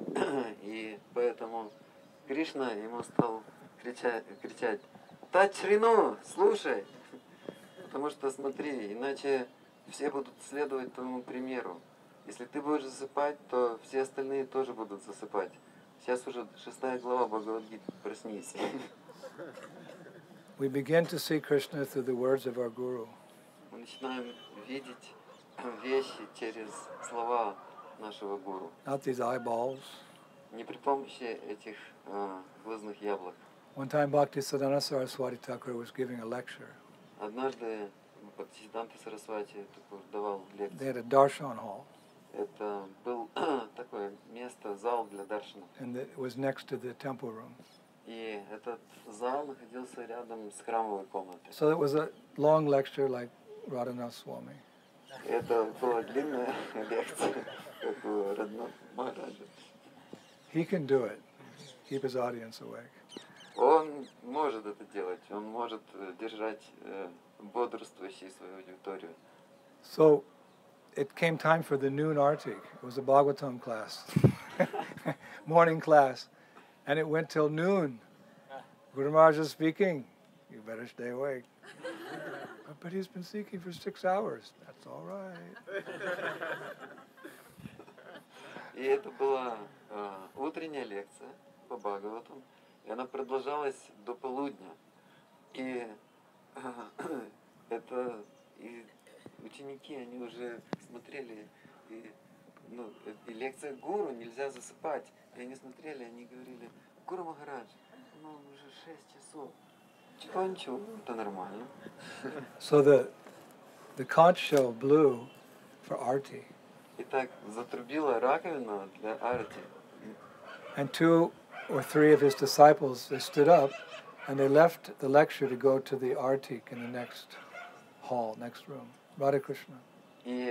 и поэтому Кришна ему стал кричать, кричать «Тать Шрину, слушай!» Потому что смотри, иначе все будут следовать твоему примеру. Если ты будешь засыпать, то все остальные тоже будут засыпать. Сейчас уже шестая глава Бхагавад-гиты, проснись. We begin to see Krishna through the words of our Guru. Мы начинаем видеть вещи через слова нашего гуру. Not these eyeballs. Не при помощи этих uh, глазных яблок. One time Bhaktisiddhanta Saraswati Thakur was giving a lecture. Однажды Бхактисиддханта Сарасвати давал They лекцию. had a darshan hall. Это был такое место, зал для даршана. And it was next to the temple room. И этот зал находился рядом с храмовой комнатой. So it was a long lecture like Radhanath Swami. Это была длинная лекция, как у Радханаth Махараджа. He can do it. Keep his audience awake. Он может это делать, он может держать э, бодрствующей свою аудиторию. So it came time for the noon arti. It was a Bhagavatam class, morning class, and it went till noon. Guru Maharaj is speaking. You better stay awake. But, but he's been speaking for six hours. That's all right. И это была э, утренняя лекция по Бхагаватам, и она продолжалась до полудня. И э, это и ученики, они уже смотрели, и, ну, и лекция гуру, нельзя засыпать. И они смотрели, они говорили: Гуру Махарадж, ну уже шесть часов. Чего, ничего, это нормально. So the the conch shell blew for arti, Итак, затрубила раковина для арти. and two or three of his disciples, they stood up and they left the lecture to go to the arti in the next hall, next room. Radha Krishna. И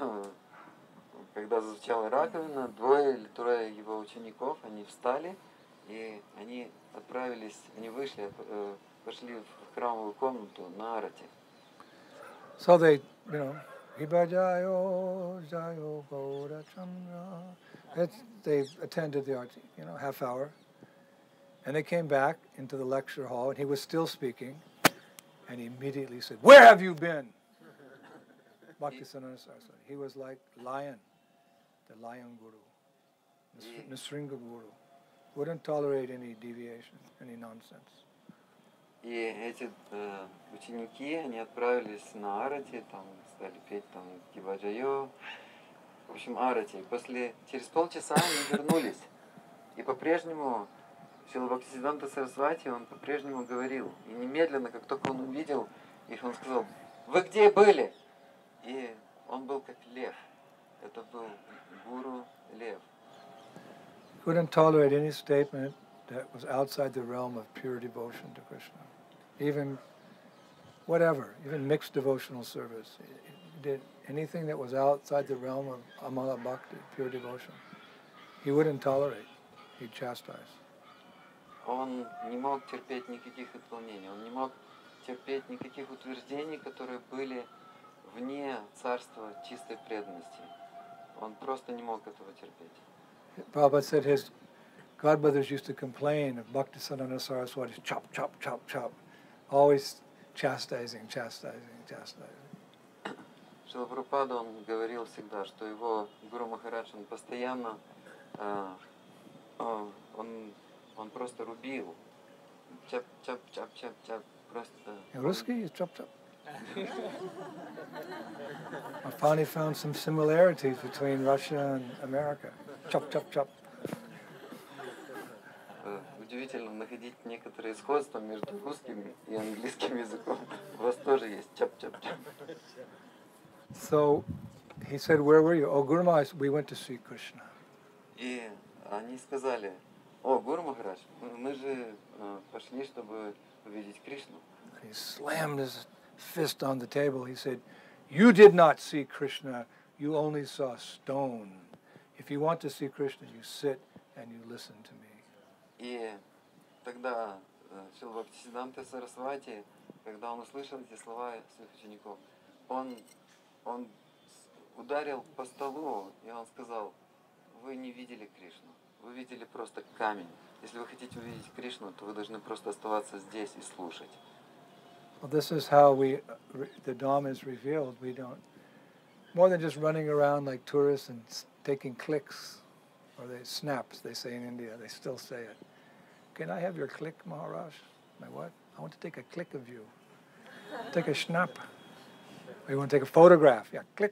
когда зазвучала раковина, двое или трое его учеников, они встали, и они отправились, они вышли, э, пошли в храмовую комнату на арати. So they, you know, Ibajayo Jayo Gaura Chandra. It's, they attended the arti, you know, half hour. And they came back into the lecture hall, and he was still speaking, and he immediately said, "Where have you been?" Bhaktisiddhanta Saraswati. He was like lion, the lion guru, the Nisringa guru. Wouldn't tolerate any deviation, any nonsense. И эти э, ученики, они отправились на арати, там стали петь там Киваджайо, в общем, арати. После, через полчаса они вернулись, и по-прежнему Шрила Бхактисиддханта Сарасвати, он по-прежнему говорил. И немедленно, как только он увидел их, он сказал: «Вы где были?» И он был как лев. Это был гуру лев. Couldn't tolerate any statement that was outside the realm of pure devotion to Krishna. Even whatever, even mixed devotional service. He did anything that was outside the realm of Amala Bhakti, pure devotion. He wouldn't tolerate. He'd chastise. Он не мог терпеть никаких отклонений, он не мог терпеть никаких утверждений, которые были вне царства чистой преданности. Он просто не мог этого терпеть. Prabhupada said his godbrothers used to complain of Bhaktisiddhanta Saraswati, chop, chop, chop, chop, always chastising, chastising, chastising. Шрила Прабхупада, он говорил всегда, что его Гуру Махарадж, он постоянно, э, он, он просто рубил. Чап, чап, чап, чап, чап, просто. Русский is chop, chop. I finally found some similarities between Russia and America. Chop, chop, chop. Удивительно находить некоторые сходства между русским и английским языком. У вас тоже есть чап-чап-чап. So he said, "Where were you?" "Oh, Guru Maharaj, we went to see Krishna." И они сказали: «О, Гуру Махарадж, мы же пошли, чтобы увидеть Кришну». He slammed his fist on the table. He said, "You did not see Krishna. You only saw stone. If you want to see Krishna, you sit and you listen to me." И тогда Шрила Бхактисиддханта Сарасвати, когда он услышал эти слова своих учеников, он, он ударил по столу, и он сказал: «Вы не видели Кришну, вы видели просто камень. Если вы хотите увидеть Кришну, то вы должны просто оставаться здесь и слушать». Well, this is how we, the Dham is revealed. We don't, more than just running around like tourists and taking clicks, or they snaps, they say in India, they still say it. "Can I have your click, Maharaj?" My what? "I want to take a click of you. Take a snap. Or you want to take a photograph? Yeah, click."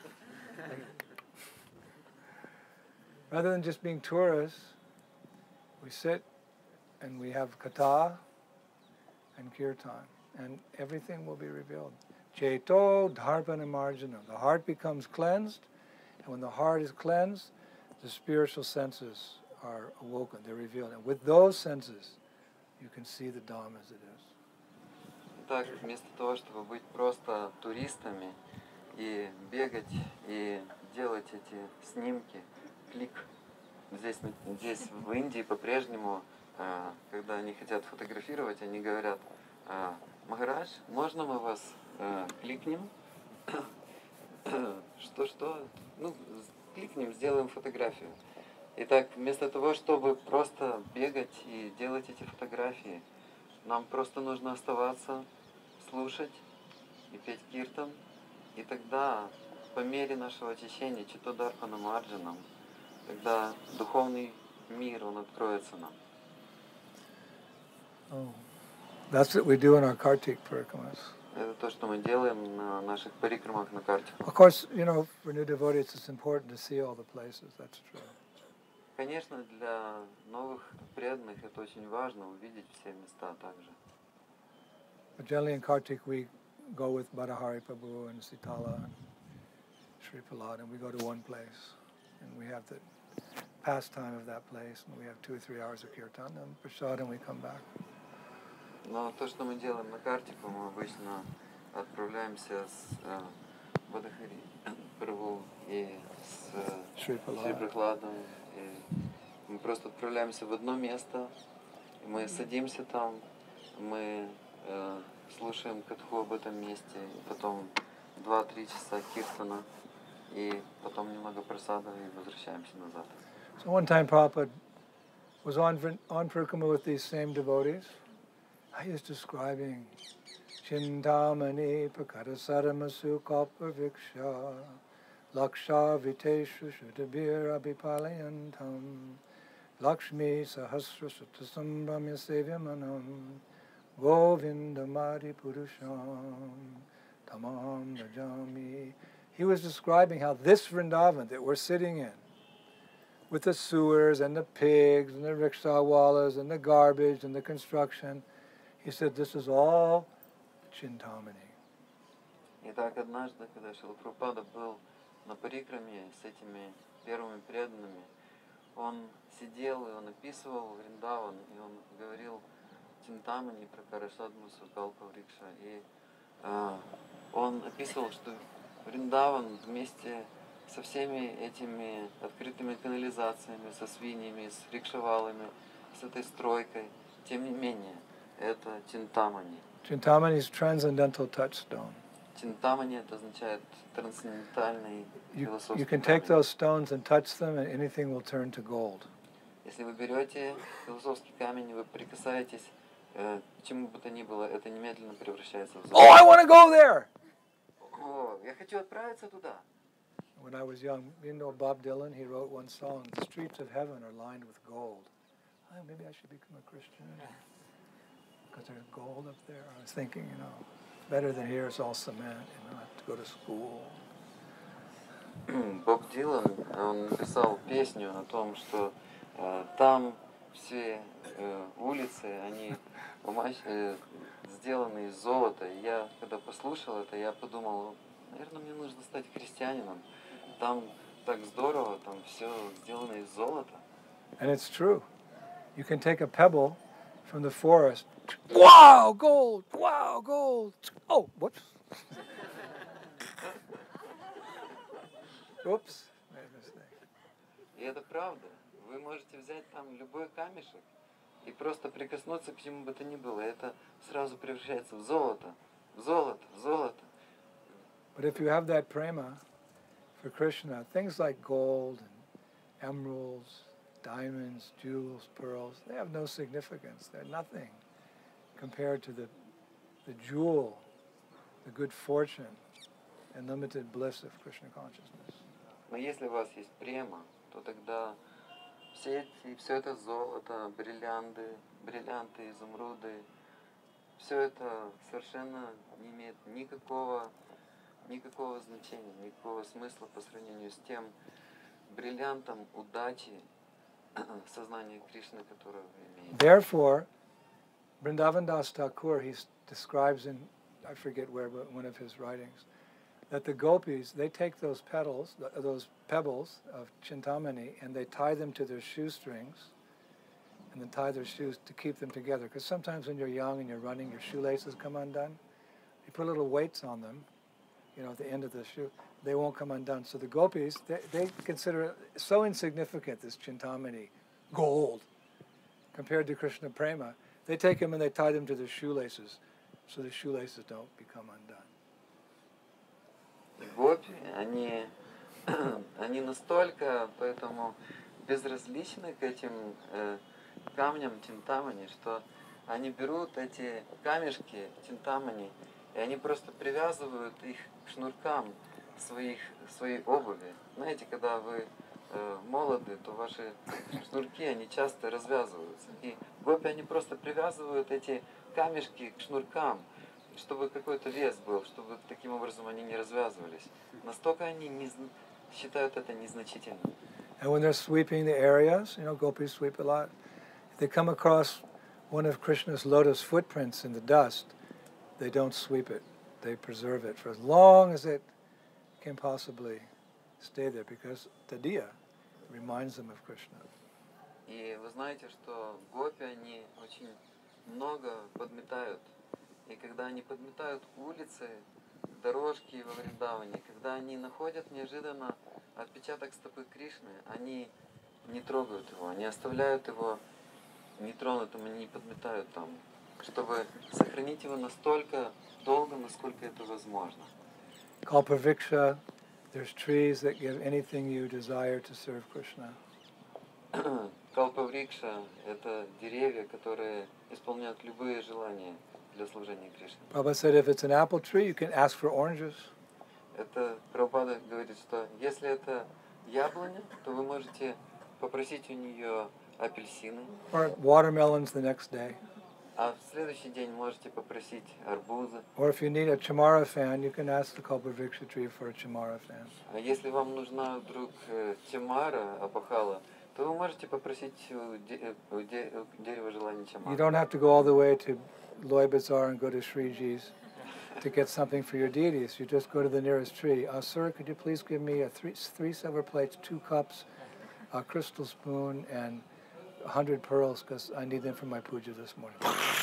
Rather than just being tourists, we sit and we have katha and kirtan, and everything will be revealed. Cheto dharpana marjana. The heart becomes cleansed, and when the heart is cleansed, the spiritual senses are awoken, they're revealed. And with those senses, you can see the Dham as it is. Так, вместо того, чтобы быть просто туристами и бегать и делать эти снимки, клик, здесь, здесь в Индии по-прежнему, э, когда они хотят фотографировать, они говорят: э, Махарадж, можно мы вас э, кликнем? Что-что? Ну, кликнем, сделаем фотографию. Итак, вместо того, чтобы просто бегать и делать эти фотографии, нам просто нужно оставаться, слушать и петь киртан. И тогда, по мере нашего очищения, Читодарпанам Арджанам, тогда духовный мир, он откроется нам. Oh. That's what we do in our Kartik parikramas. Это то, что мы делаем на наших парикрамах на Картику. Of course, you know, for new devotees, it's important to see all the places. That's true. Конечно, для новых преданных это очень важно увидеть все места также. But generally in Kartik, we go with Badahari Prabhu and Sitala and Sri Prahlad, and we go to one place, and we have the pastime of that place, and we have two or three hours of kirtan and prasad, and we come back. Но то, что мы делаем на Картику, мы обычно отправляемся с э, Бадахари Прабhu и с э, Шри Шри Прахладом. И мы просто отправляемся в одно место, и мы садимся там, мы э, слушаем катху об этом месте, и потом два-три часа киртана, и потом немного прасада, и возвращаемся назад. So one time Prabhupada was on, on Parikrama with these same devotees. He was describing Chintamani Prakarasadamasu Kalpaviksha Laksha Viteshu Shudabir Abhipalayantam Lakshmi Sahasra Sutasambramya Sevyamanam Govindamadi Purusham Tamam Rajami. He was describing how this Vrindavan that we're sitting in, with the sewers and the pigs and the rickshaw wallas and the garbage and the construction, he said, this is all Chintamani. Итак, однажды, когда Шрила Прабхупада был на парикраме с этими первыми преданными, он сидел и он описывал Вриндаван, и он говорил Чинтамани про Карашадмусу Калпаврикша. И э, он описывал, что Вриндаван вместе со всеми этими открытыми канализациями, со свиньями, с рикшавалами, с этой стройкой, тем не менее, это Чинтамани. Chintamani is transcendental touchstone. Чинтамани это означает трансцендентальный You, философский you can take камень. those stones and touch them and anything will turn to gold. Если вы берете философский камень, вы прикасаетесь э, к чему бы то ни было, это немедленно превращается в Oh, I золото. want to go there! О, я хочу отправиться туда. When I was young, you know Bob Dylan, he wrote one song, the streets of heaven are lined with gold. Oh, maybe I should become a Christian because there's gold up there. I was thinking, you know, better than here, it's all cement, you know, I have to go to school. Боб Дилан, он написал песню о том, что э, там все э, улицы, они умач- э, сделаны из золота. И я, когда послушал это, я подумал, наверное, мне нужно стать христианином. Там так здорово, там все сделано из золота. And it's true. You can take a pebble from the forest. Wow, gold! Wow, gold! Oh, whoops. Oops, made a mistake. И это правда. Вы можете взять там любой камешек и просто прикоснуться к чему бы то ни было. Это сразу превращается в золото, в золото, в золото. But if you have that prema for Krishna, things like gold and emeralds, diamonds, jewels, pearls, they have no significance. They're nothing compared to the, the jewel, the good fortune, and limited bliss of Krishna consciousness. Но если у вас есть према, то тогда все эти, все это золото, бриллианты, бриллианты, изумруды, все это совершенно не имеет никакого, никакого значения, никакого смысла по сравнению с тем бриллиантом удачи, сознания Кришны, которое вы имеете. Therefore, Vrindavan Das Thakur, he describes in, I forget where, but one of his writings, that the gopis, they take those petals, those pebbles of Chintamani, and they tie them to their shoestrings, and and then tie their shoes to keep them together. Because sometimes when you're young and you're running, your shoelaces come undone. You put little weights on them, you know, at the end of the shoe. They won't come undone. So the gopis, they, they consider it so insignificant, this Chintamani, gold, compared to Krishna Prema. They take them and they tie them to their shoelaces, so the shoelaces don't become undone. Гопи, они, они настолько поэтому безразличны к этим э, камням Чинтамани, что они берут эти камешки Чинтамани, и они просто привязывают их к шнуркам своих, своей обуви. Знаете, когда вы э, молоды, то ваши шнурки, они часто развязываются. И гопи, они просто привязывают эти камешки к шнуркам, чтобы какой-то вес был, чтобы таким образом они не развязывались. Настолько они не, считают это незначительным. And when they're sweeping the areas, you know, gopis sweep a lot, if they come across one of Krishna's lotus footprints in the dust, they don't sweep it. They preserve it for as long as it can possibly stay there, because tadiya reminds them of Krishna. И вы знаете, что гопи, они очень много подметают. И когда они подметают улицы, дорожки во Вриндаване, когда они находят неожиданно отпечаток стопы Кришны, они не трогают его, они оставляют его нетронутым, они не подметают там, чтобы сохранить его настолько долго, насколько это возможно. Kalpavriksha, there's trees that give anything you desire to serve Krishna. Калпаврикша – это деревья, которые исполняют любые желания для служения Кришне. Prabhupada said if it's an apple tree, you can ask for oranges. Это Прабхупада говорит, что если это яблоня, то вы можете попросить у нее апельсины. Or watermelons the next day. А в следующий день можете попросить арбузы. Or if you need a chamara fan, you can ask the Kalpavriksha tree for a chamara fan. А если вам нужна вдруг чамара, апахала, то вы можете попросить у дерева желания чамара. You don't have to go all the way to Loy Bazaar and go to Sriji's to get something for your deities. You just go to the nearest tree. Uh, sir, could you please give me a three, three silver plates, two cups, a crystal spoon, and a hundred pearls, because I need them for my puja this morning.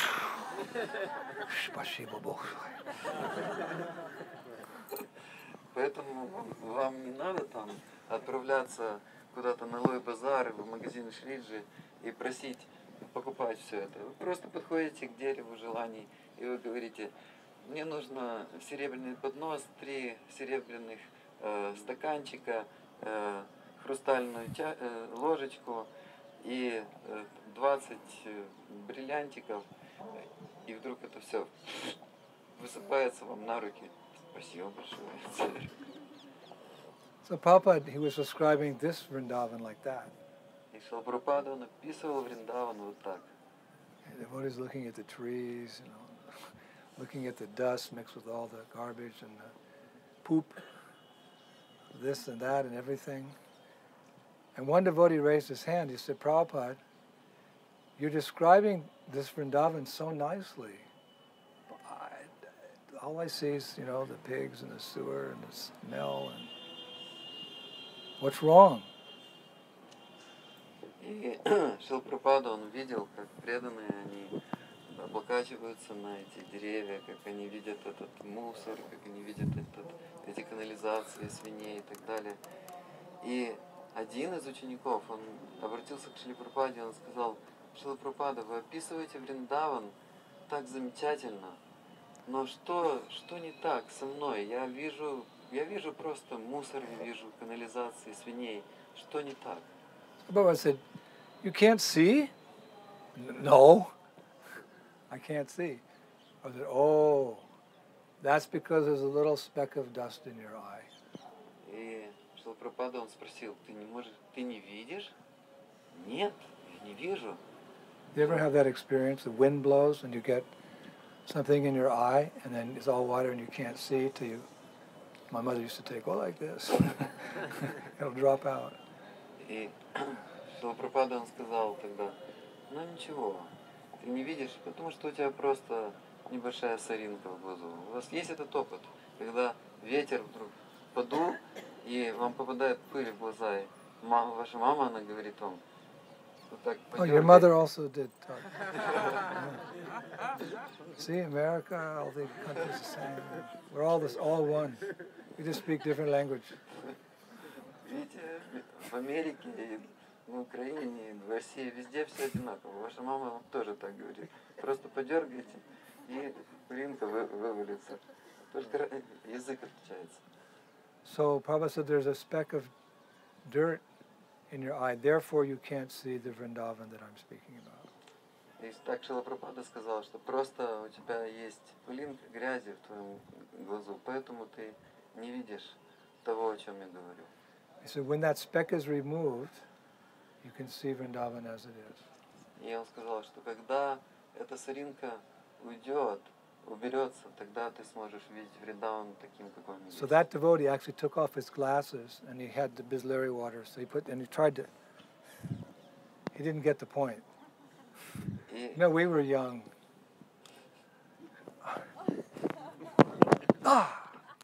Поэтому вам не надо там отправляться куда-то на Лой базар, в магазин Шриджи и просить покупать все это. Вы просто подходите к дереву желаний и вы говорите: мне нужно серебряный поднос, три серебряных э, стаканчика, э, хрустальную тя- э, ложечку и э, двадцать бриллиантиков, и вдруг это все высыпается вам на руки. Спасибо большое. So Prabhupada, he was describing this Vrindavan like that. И Шрила Прабхупада, он описывал Вриндаван вот так. The devotees looking at the trees, you know, looking at the dust mixed with all the garbage and the poop, this and that and everything. And one devotee raised his hand. He said, Prabhupada, you're describing this Vrindavan so nicely. I, all I see is, you know, the pigs and the sewer and the smell. And what's wrong? И Шрила Прабхупада, он видел, как преданные, они облокачиваются на эти деревья, как они видят этот мусор, как они видят этот, эти канализации, свиней и так далее. И один из учеников, он обратился к Шриле Прабхупаде, он сказал: Шрила Прабхупада, вы описываете Вриндаван так замечательно, но что, что не так со мной? Я вижу, я вижу просто мусор, я вижу канализации, свиней. Что не так? Prabhupada said, you can't see? No, I can't see. I said, oh, that's because there's a little speck of dust in your eye. И Шрила Прабхупада, он спросил: ты не можешь, ты не видишь? Нет, я не вижу. You ever have that experience? The wind blows and you get something in your eye and then it's all water and you can't see till you... My mother used to take, go like this. It'll drop out. И Шрила Прабхупада, он сказал тогда: ну ничего, ты не видишь, потому что у тебя просто небольшая соринка в глазу. У вас есть этот опыт, когда ветер вдруг подул, и вам попадает пыль в глаза, и мама, ваша мама, она говорит вам: Вот так Oh, your подергать. mother also did talk. See, America, all the countries the same. We're all this, all one. We just speak different language. Видите, в Америке, и на Украине, и в России, везде все одинаково. Ваша мама вам тоже так говорит. Просто подергайте, и пылинка вы, вывалится. Только ра- язык отличается. So Prabhupada said there's a speck of dirt in your eye, therefore you can't see the Vrindavan that I'm speaking about. И так Шрила Прабхупада сказал, что просто у тебя есть пылинка грязи в твоем глазу, поэтому ты не видишь того, о чем я говорю. He said when that speck is removed, you can see Vrindavan as it is. И он сказал, что когда эта соринка уйдет, уберется, тогда ты сможешь видеть Вриндаван таким, какой он есть. So that devotee actually took off his glasses and he had the Bisleri water, so he put, and he tried to, he didn't get the point. И You know, we were young. Ah!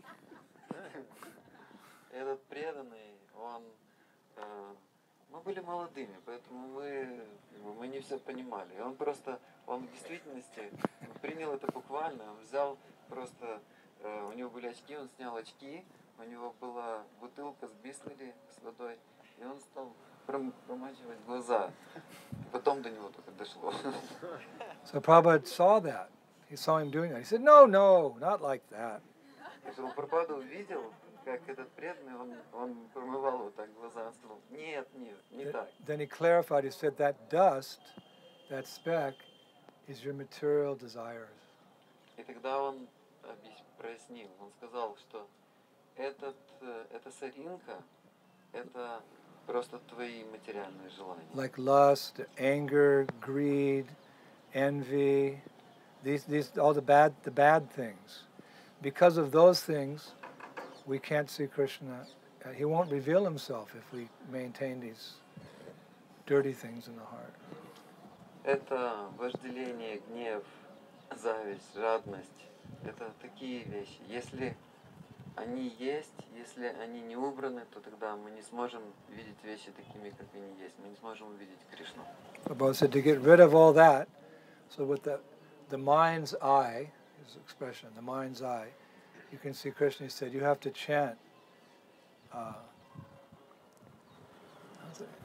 этот преданный, он, э, мы были молодыми, поэтому мы, мы не все понимали. И он просто, он в действительности принял это буквально, он взял просто, э, у него были очки, он снял очки, у него была бутылка с бисleri, с водой, и он стал пром- промачивать глаза. И потом до него только дошло. So Prabhupada saw that. He saw him doing that. He said, no, no, not like that. И Прабхупада увидел, как этот преданный, он, он промывал вот так глаза, он сказал, нет, нет, не так. Then he clarified, he said, that dust, that speck, is your material desires. И тогда он объяс- прояснил, он сказал, что этот, э, эта соринка, это просто твои материальные желания. Like lust, anger, greed, envy, these, these, all the bad, the bad things. Because of those things, we can't see Krishna. Uh, he won't reveal himself if we maintain these dirty things in the heart. Это вожделение, гнев, зависть, жадность. Это такие вещи. Если они есть, если они не убраны, то тогда мы не сможем видеть вещи такими, как они есть. Мы не сможем увидеть Кришну. Prabhupada said to get rid of all that, so with the, the mind's eye, his expression, the mind's eye, you can see Krishna. He said you have to chant. Uh, how's it?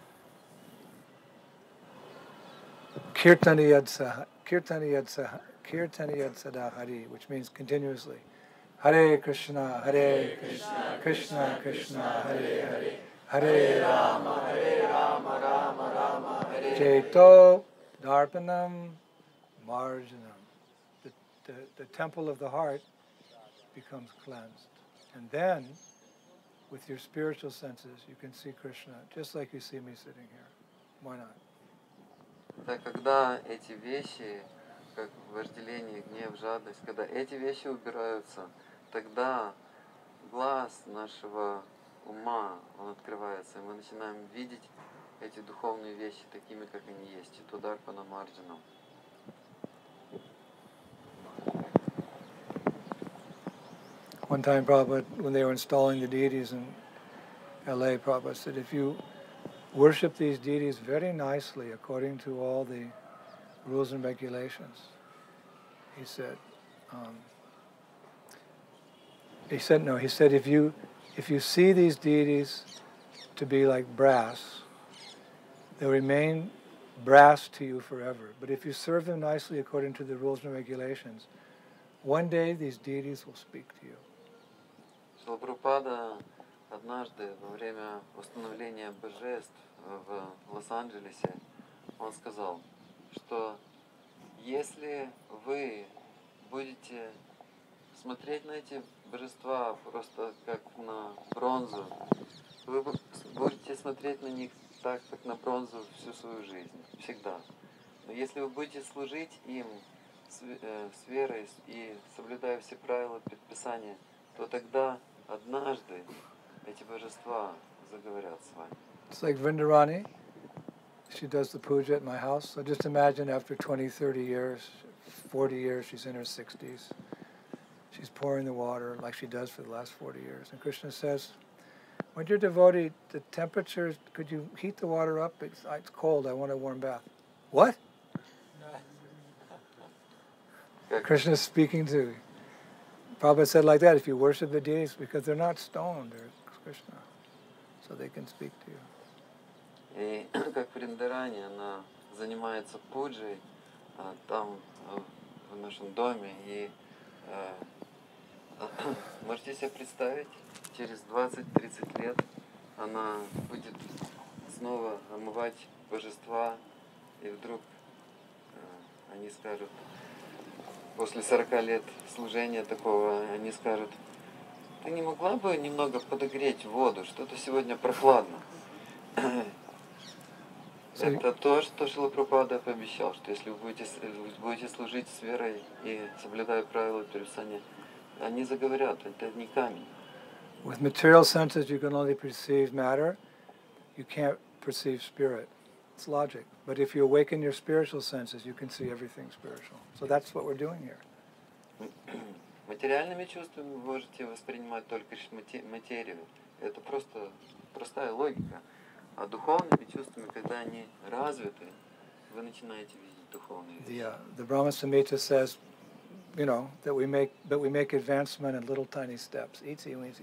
Kirtaniyad saha, Kirtaniyad saha, Kirtaniyad sada hari, which means continuously. Hare Krishna, Hare Krishna, Krishna Krishna, Hare Hare, Hare Rama, Hare Rama, Rama Rama, Hare Cheto Darpanam Marjanam. The, the, the temple of the heart becomes cleansed. And then, with your spiritual senses, you can see Krishna, just like you see me sitting here. Why not? Так когда эти вещи, как вожделение, гнев, жадность, когда эти вещи убираются, тогда глаз нашего ума, он открывается, и мы начинаем видеть эти духовные вещи такими, как они есть, и Тударпана Марджанам. One time, Prabhupada, when they were installing the deities in L A, Prabhupada said, if you worship these deities very nicely according to all the rules and regulations, he said, um, he said, no, he said, if you, if you see these deities to be like brass, they'll remain brass to you forever. But if you serve them nicely according to the rules and regulations, one day these deities will speak to you. Шрила Прабхупада однажды во время установления божеств в Лос-Анджелесе, он сказал, что если вы будете смотреть на эти божества просто как на бронзу, вы будете смотреть на них так, как на бронзу всю свою жизнь, всегда. Но если вы будете служить им с, э, с верой и соблюдая все правила предписания, то тогда однажды эти божества заговорят с вами. It's like Vrindarani. She does the puja at my house. So just imagine after twenty, thirty years, forty years, she's in her sixties. She's pouring the water like she does for the last forty years. And Krishna says, When you're devotee, the temperature, could you heat the water up? It's, it's cold, I want a warm bath. What? Krishna is speaking to. Prabhupada said like that, if you worship the deities, because they're not stoned, they're Krishna, so they can speak to you. И как в Вриндаване она занимается пуджей а, там а, в нашем доме, и а, можете себе представить, через двадцать-тридцать лет она будет снова омывать божества, и вдруг а, они скажут, после сорока лет служения такого, они скажут, ты не могла бы немного подогреть воду, что-то сегодня прохладно. Это то, что Шрила Прабхупада пообещал, что если вы будете, вы будете служить с верой и соблюдая правила Пирисани, они заговорят, это не камень. With material senses you can only perceive matter, you can't perceive spirit. It's logic. But if you awaken your spiritual senses, you can see everything spiritual. So that's what we're doing here. Материальными чувствами вы можете воспринимать только материю. Это просто простая логика. А духовными чувствами, когда они развиты, вы начинаете видеть духовные вещи. The, uh, the Brahma Samhita says, you know, that we make that we make advancement in little tiny steps. Easy, easy.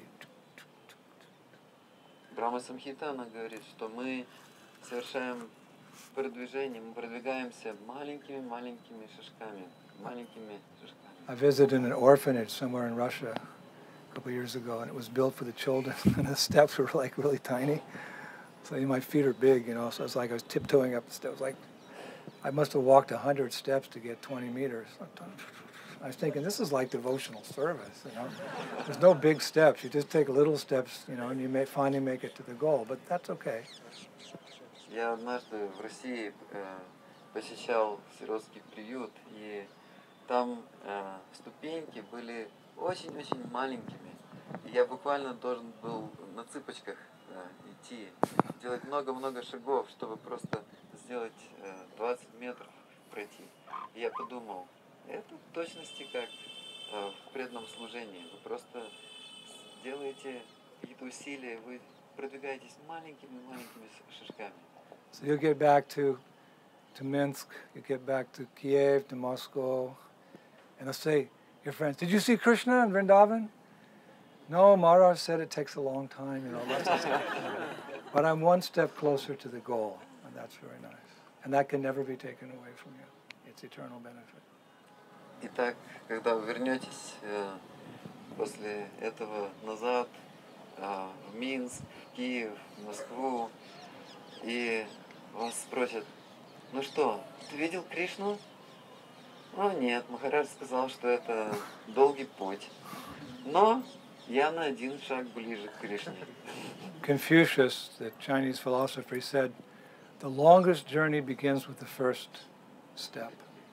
Брахма Самхита, она говорит, что мы совершаем продвижение, мы продвигаемся маленькими-маленькими шажками, маленькими шажками. I visited an orphanage somewhere in Russia a couple of years ago, and it was built for the children, and the steps were like really tiny. So my feet are big, you know, so it's like I was tiptoeing up the steps. Like I must have walked a hundred steps to get twenty meters. I was thinking, this is like devotional service, you know. There's no big steps. You just take little steps, you know, and you may finally make it to the goal. But that's okay. Я однажды в России э, посещал сиротский приют, и там э, ступеньки были очень-очень маленькими. И я буквально должен был на цыпочках э, идти, делать много-много шагов, чтобы просто сделать э, двадцать метров пройти. И я подумал, это в точности как э, в преданном служении. Вы просто делаете какие-то усилия, вы продвигаетесь маленькими-маленькими шажками. So you get back to to Minsk, you get back to Kiev, to Moscow, and they'll say, your friends, did you see Krishna in Vrindavan? No, Maharaj said it takes a long time, you know, lots of stuff. But I'm one step closer to the goal, and that's very nice. And that can never be taken away from you. It's eternal benefit. Итак, когда вы вернетесь э, после этого назад э, в Минск, в Киев, в Москву, и вас спросят, ну что, ты видел Кришну? Ну нет, Махарадж сказал, что это долгий путь. Но я на один шаг ближе к Кришне. Confucius, the Chinese philosopher, said, the longest journey begins with the first step.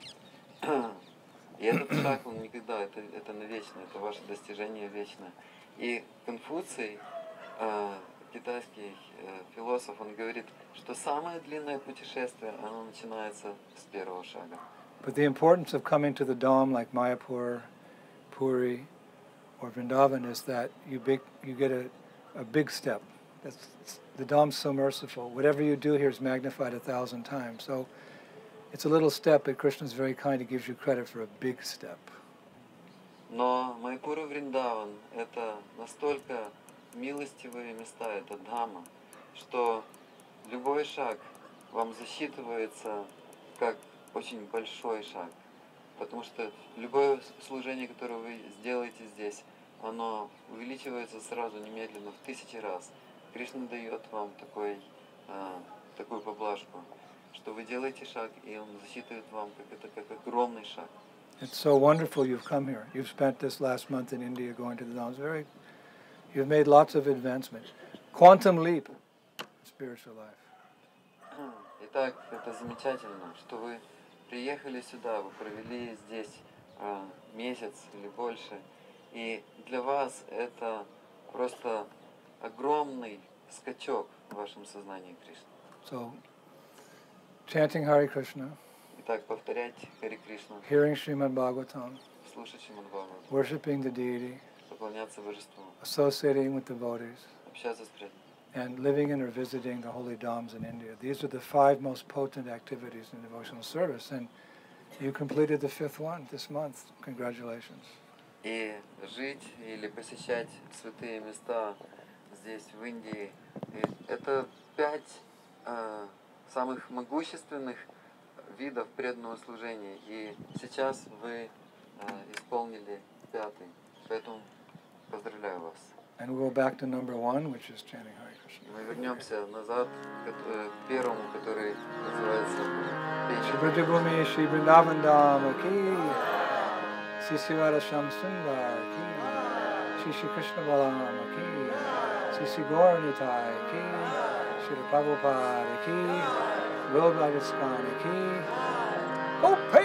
И этот шаг, он никогда, это, это навечно, это ваше достижение вечное. И Конфуций, э, китайский э, философ, он говорит, что самое длинное путешествие, оно начинается с первого шага. But the importance of coming to the Dham like Mayapur, Puri, or Vrindavan is that you big, you get a, a big step. That's, the Dham's so merciful. Whatever you do here is magnified a thousand times. So it's a little step, but Krishna is very kind. He gives you credit for a big step. Но Майпур и Вриндаван – это настолько милостивые места, это Дхама, что любой шаг вам засчитывается как очень большой шаг. Потому что любое служение, которое вы сделаете здесь, оно увеличивается сразу немедленно в тысячи раз. Кришна дает вам такой, а, такую поблажку, что вы делаете шаг, и он засчитывает вам как это как огромный шаг. It's so wonderful you've come here. You've spent this last month in India going to the Dhams. Very, you've made lots of advancements. Quantum leap in spiritual life. Итак, это замечательно, что вы приехали сюда, вы провели здесь а, месяц или больше, и для вас это просто огромный скачок в вашем сознании Кришны. So, chanting Hare Krishna, Итак, повторять Хари Кришну, hearing Srimad Bhagavatam, слушать Шримад Бхагаватам, worshiping the deity, поклоняться Божеству, associating with devotees, общаться с преданными. and living in or visiting the holy dhams in India. These are the five most potent activities in devotional service, and you completed the fifth one this month. Congratulations. И жить или посещать святые места здесь, в Индии, и это пять э, самых могущественных видов преданного служения. И сейчас вы э, исполнили пятый. Поэтому поздравляю вас. And we'll go back to number one, which is chanting Hare Krishna. Мы вернемся назад к, э, к первому, который называется Shri пение. Brajabhumi Shri Vrindavan Dham ki, Shri Sivara Sham Sundar ki, Shri Shri Krishna Balam ki, Shri Shri Gaur Nitai ki, Shri Prabhupada ki, World Rajasthani ki. Go pay